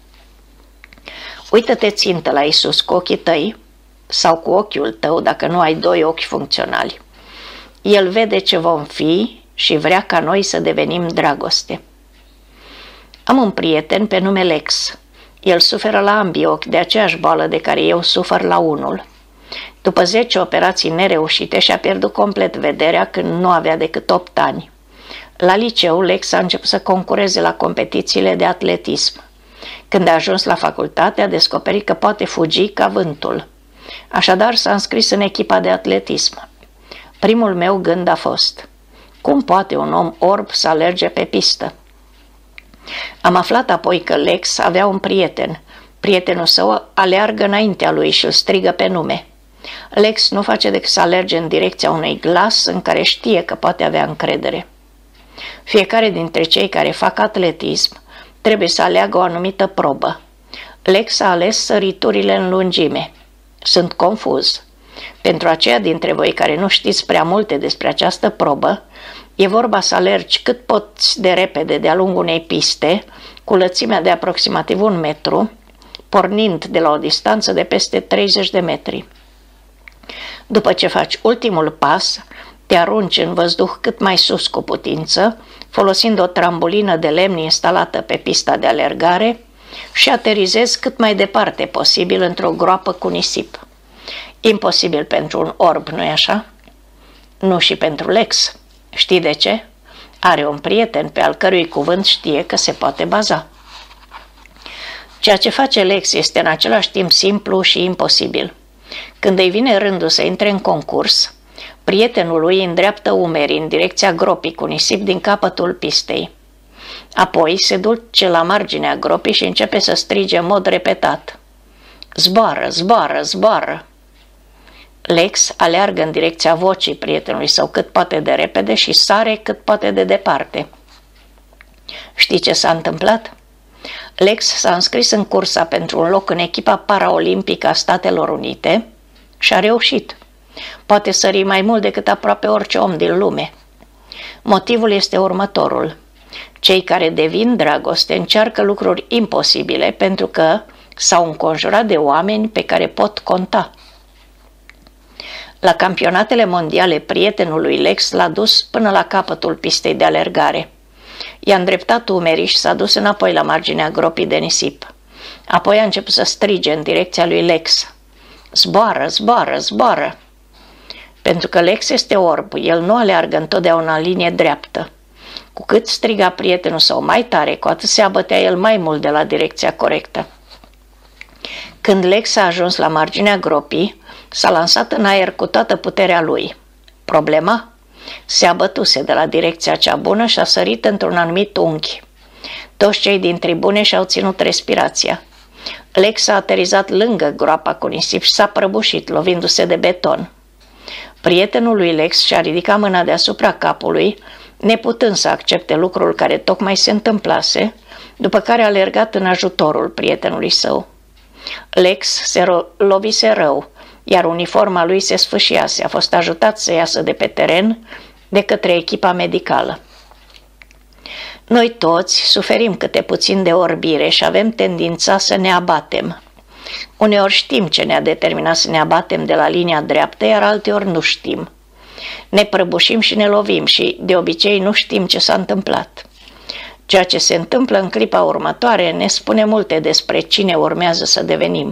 Uită-te țintă la Isus cu ochii tăi sau cu ochiul tău dacă nu ai 2 ochi funcționali. El vede ce vom fi și vrea ca noi să devenim dragoste. Am un prieten pe nume Lex. El suferă la ambii ochi de aceeași boală de care eu sufăr la unul. După 10 operații nereușite și-a pierdut complet vederea când nu avea decât 8 ani. La liceu, Lex a început să concureze la competițiile de atletism. Când a ajuns la facultate, a descoperit că poate fugi ca vântul. Așadar s-a înscris în echipa de atletism. Primul meu gând a fost: cum poate un om orb să alerge pe pistă? Am aflat apoi că Lex avea un prieten. Prietenul său aleargă înaintea lui și îl strigă pe nume. Lex nu face decât să alerge în direcția unui glas în care știe că poate avea încredere. Fiecare dintre cei care fac atletism trebuie să aleagă o anumită probă. Lex a ales săriturile în lungime. Sunt confuz. Pentru aceia dintre voi care nu știți prea multe despre această probă, e vorba să alergi cât poți de repede de-a lungul unei piste, cu lățimea de aproximativ 1 metru, pornind de la o distanță de peste 30 de metri. După ce faci ultimul pas, te arunci în văzduh cât mai sus cu putință, folosind o trambulină de lemn instalată pe pista de alergare și aterizezi cât mai departe posibil într-o groapă cu nisip. Imposibil pentru un orb, nu-i așa? Nu și pentru Lex. Știi de ce? Are un prieten pe al cărui cuvânt știe că se poate baza. Ceea ce face Lex este în același timp simplu și imposibil. Când îi vine rândul să intre în concurs, prietenul lui îndreaptă umerii în direcția gropii cu nisip din capătul pistei. Apoi se duce la marginea gropii și începe să strige în mod repetat: "Zboară, zboară, zboară!" Lex aleargă în direcția vocii prietenului său cât poate de repede și sare cât poate de departe. Știi ce s-a întâmplat? Lex s-a înscris în cursa pentru un loc în echipa paraolimpică a Statelor Unite și a reușit. Poate sări mai mult decât aproape orice om din lume. Motivul este următorul. Cei care devin dragoste încearcă lucruri imposibile pentru că s-au înconjurat de oameni pe care pot conta. La campionatele mondiale, prietenul lui Lex l-a dus până la capătul pistei de alergare. I-a îndreptat umerii și s-a dus înapoi la marginea gropii de nisip. Apoi a început să strige în direcția lui Lex: "Zboară, zboară, zboară!" Pentru că Lex este orb, el nu aleargă întotdeauna în linie dreaptă. Cu cât striga prietenul său mai tare, cu atât se abătea el mai mult de la direcția corectă. Când Lex a ajuns la marginea gropii, s-a lansat în aer cu toată puterea lui. Problema? Se abătuse de la direcția cea bună și a sărit într-un anumit unghi. Toți cei din tribune și-au ținut respirația. Lex a aterizat lângă groapa cu nisip și s-a prăbușit, lovindu-se de beton. Prietenul lui Lex și-a ridicat mâna deasupra capului, neputând să accepte lucrul care tocmai se întâmplase, după care a alergat în ajutorul prietenului său. Lex se lovise rău, iar uniforma lui se sfâșiase. A fost ajutat să iasă de pe teren de către echipa medicală. Noi toți suferim câte puțin de orbire și avem tendința să ne abatem. Uneori știm ce ne-a determinat să ne abatem de la linia dreaptă, iar alteori nu știm. Ne prăbușim și ne lovim și de obicei nu știm ce s-a întâmplat. Ceea ce se întâmplă în clipa următoare ne spune multe despre cine urmează să devenim.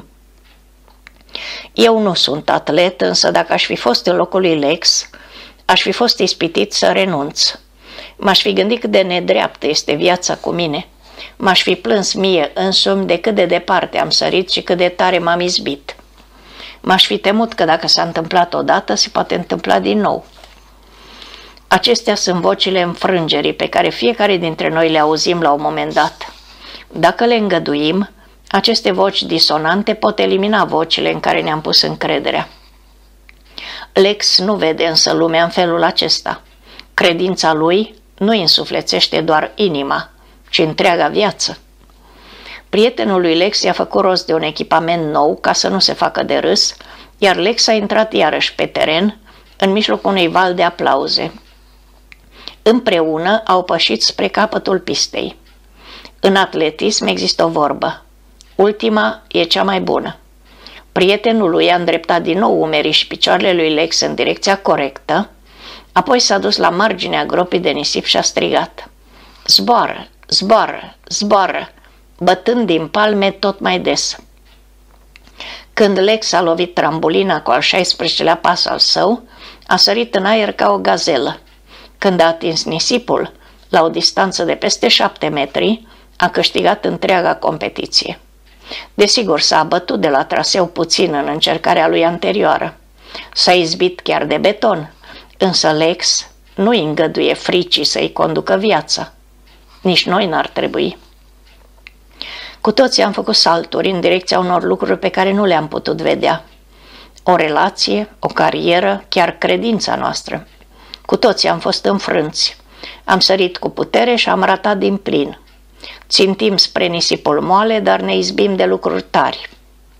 Eu nu sunt atlet, însă dacă aș fi fost în locul lui Lex, aș fi fost ispitit să renunț. M-aș fi gândit cât de nedreaptă este viața cu mine. M-aș fi plâns mie însumi de cât de departe am sărit și cât de tare m-am izbit. M-aș fi temut că dacă s-a întâmplat odată, se poate întâmpla din nou. Acestea sunt vocile înfrângerii pe care fiecare dintre noi le auzim la un moment dat. Dacă le îngăduim, aceste voci disonante pot elimina vocile în care ne-am pus încrederea. Lex nu vede însă lumea în felul acesta. Credința lui nu însuflețește doar inima, ci întreaga viață. Prietenul lui Lex i-a făcut rost de un echipament nou ca să nu se facă de râs, iar Lex a intrat iarăși pe teren, în mijlocul unui val de aplauze. Împreună au pășit spre capătul pistei. În atletism există o vorbă: ultima e cea mai bună. Prietenul lui a îndreptat din nou umerii și picioarele lui Lex în direcția corectă, apoi s-a dus la marginea gropii de nisip și a strigat: "Zboară, zboară, zboară!" bătând din palme tot mai des. Când Lex a lovit trambolina cu al 16-lea pas al său, a sărit în aer ca o gazelă. Când a atins nisipul, la o distanță de peste 7 metri, a câștigat întreaga competiție. Desigur, s-a abătut de la traseu puțin în încercarea lui anterioară. S-a izbit chiar de beton, însă Lex nu îi îngăduie fricii să-i conducă viața. Nici noi n-ar trebui. Cu toții am făcut salturi în direcția unor lucruri pe care nu le-am putut vedea. O relație, o carieră, chiar credința noastră. Cu toții am fost înfrânți. Am sărit cu putere și am ratat din plin. Țintim spre nisipul moale, dar ne izbim de lucruri tari.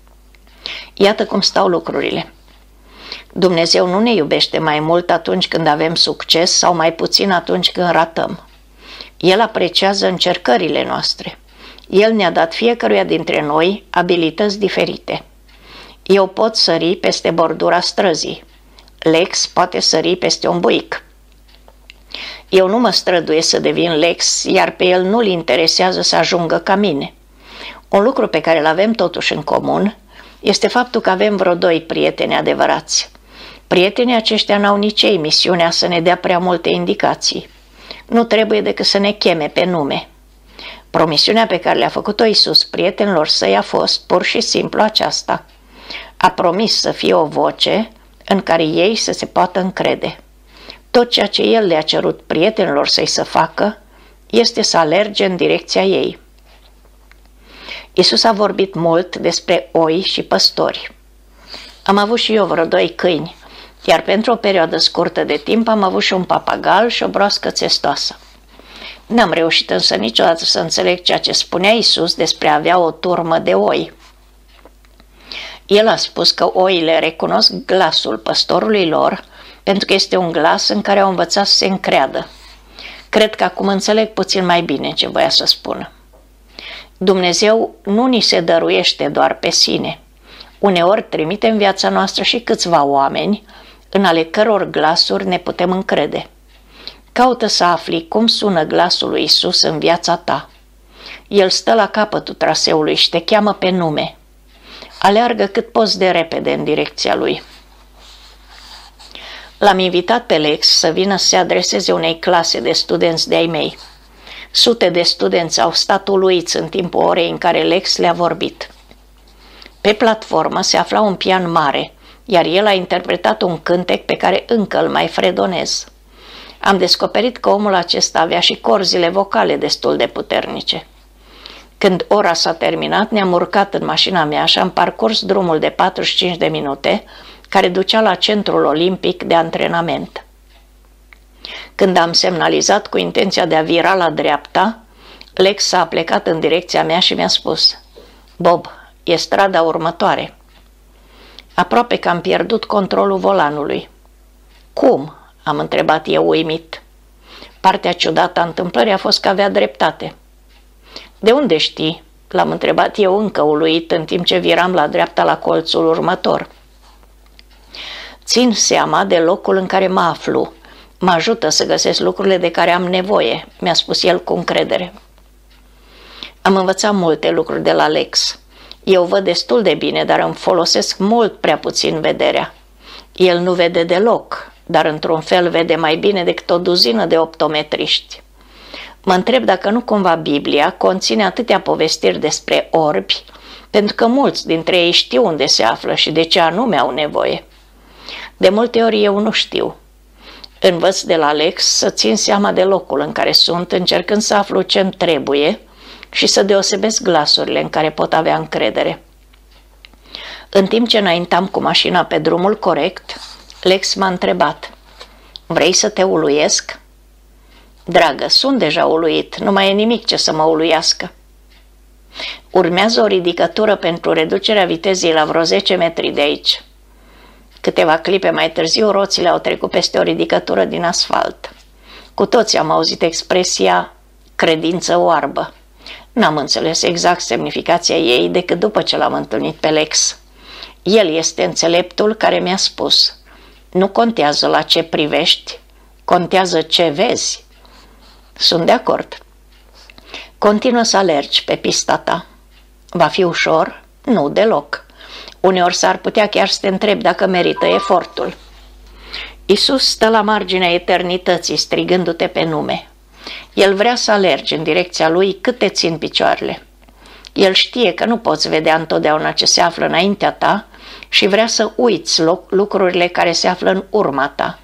Iată cum stau lucrurile. Dumnezeu nu ne iubește mai mult atunci când avem succes sau mai puțin atunci când ratăm. El apreciază încercările noastre. El ne-a dat fiecăruia dintre noi abilități diferite. Eu pot sări peste bordura străzii. Lex poate sări peste un buic. Eu nu mă străduiesc să devin Lex, iar pe el nu-l interesează să ajungă ca mine. Un lucru pe care îl avem totuși în comun este faptul că avem vreo 2 prieteni adevărați. Prietenii aceștia n-au nici ei misiunea să ne dea prea multe indicații. Nu trebuie decât să ne cheme pe nume. Promisiunea pe care le-a făcut-o Iisus prietenilor săi a fost pur și simplu aceasta. A promis să fie o voce în care ei să se poată încrede. Tot ceea ce El le-a cerut prietenilor săi să facă este să alerge în direcția ei. Iisus a vorbit mult despre oi și păstori. Am avut și eu vreo 2 câini, iar pentru o perioadă scurtă de timp am avut și un papagal și o broască țestoasă. N-am reușit însă niciodată să înțeleg ceea ce spunea Iisus despre a avea o turmă de oi. El a spus că oile recunosc glasul păstorului lor pentru că este un glas în care au învățat să se încreadă. Cred că acum înțeleg puțin mai bine ce voia să spună. Dumnezeu nu ni se dăruiește doar pe sine. Uneori trimite în viața noastră și câțiva oameni în ale căror glasuri ne putem încrede. Caută să afli cum sună glasul lui Iisus în viața ta. El stă la capătul traseului și te cheamă pe nume. Aleargă cât poți de repede în direcția lui. L-am invitat pe Lex să vină să se adreseze unei clase de studenți de-ai mei. Sute de studenți au stat uluiți în timpul orei în care Lex le-a vorbit. Pe platformă se afla un pian mare, iar el a interpretat un cântec pe care încă îl mai fredonez. Am descoperit că omul acesta avea și corzile vocale destul de puternice. Când ora s-a terminat, ne-am urcat în mașina mea și am parcurs drumul de 45 de minute care ducea la centrul olimpic de antrenament. Când am semnalizat cu intenția de a vira la dreapta, Lex a plecat în direcția mea și mi-a spus: "Bob, e strada următoare." Aproape că am pierdut controlul volanului. "Cum?" am întrebat eu uimit. Partea ciudată a întâmplării a fost că avea dreptate. "De unde știi?" l-am întrebat eu încă uluit în timp ce viram la dreapta la colțul următor. "Țin seama de locul în care mă aflu. Mă ajută să găsesc lucrurile de care am nevoie," mi-a spus el cu încredere. Am învățat multe lucruri de la Lex. Eu văd destul de bine, dar îmi folosesc mult prea puțin vederea. El nu vede deloc, dar într-un fel vede mai bine decât o duzină de optometriști. Mă întreb dacă nu cumva Biblia conține atâtea povestiri despre orbi, pentru că mulți dintre ei știu unde se află și de ce anume au nevoie. De multe ori eu nu știu. Învăț de la Lex să țin seama de locul în care sunt, încercând să aflu ce-mi trebuie și să deosebesc glasurile în care pot avea încredere. În timp ce înaintam cu mașina pe drumul corect, Lex m-a întrebat: "Vrei să te uluiesc?" "Dragă, sunt deja uluit, nu mai e nimic ce să mă uluiască." Urmează o ridicătură pentru reducerea vitezei la vreo 10 metri de aici. Câteva clipe mai târziu, roțile au trecut peste o ridicătură din asfalt. Cu toții am auzit expresia credință oarbă. N-am înțeles exact semnificația ei decât după ce l-am întâlnit pe Lex. El este înțeleptul care mi-a spus: "Nu contează la ce privești, contează ce vezi." Sunt de acord. Continuă să alergi pe pista ta. Va fi ușor? Nu deloc. Uneori s-ar putea chiar să te întrebi dacă merită efortul. Iisus stă la marginea eternității strigându-te pe nume. El vrea să alergi în direcția lui cât te țin picioarele. El știe că nu poți vedea întotdeauna ce se află înaintea ta și vrea să uiți lucrurile care se află în urma ta.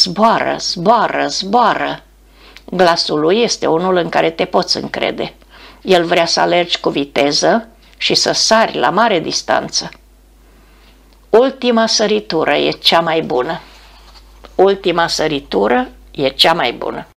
Zboară, zboară, zboară! Glasul lui este unul în care te poți încrede. El vrea să alergi cu viteză și să sari la mare distanță. Ultima săritură e cea mai bună. Ultima săritură e cea mai bună.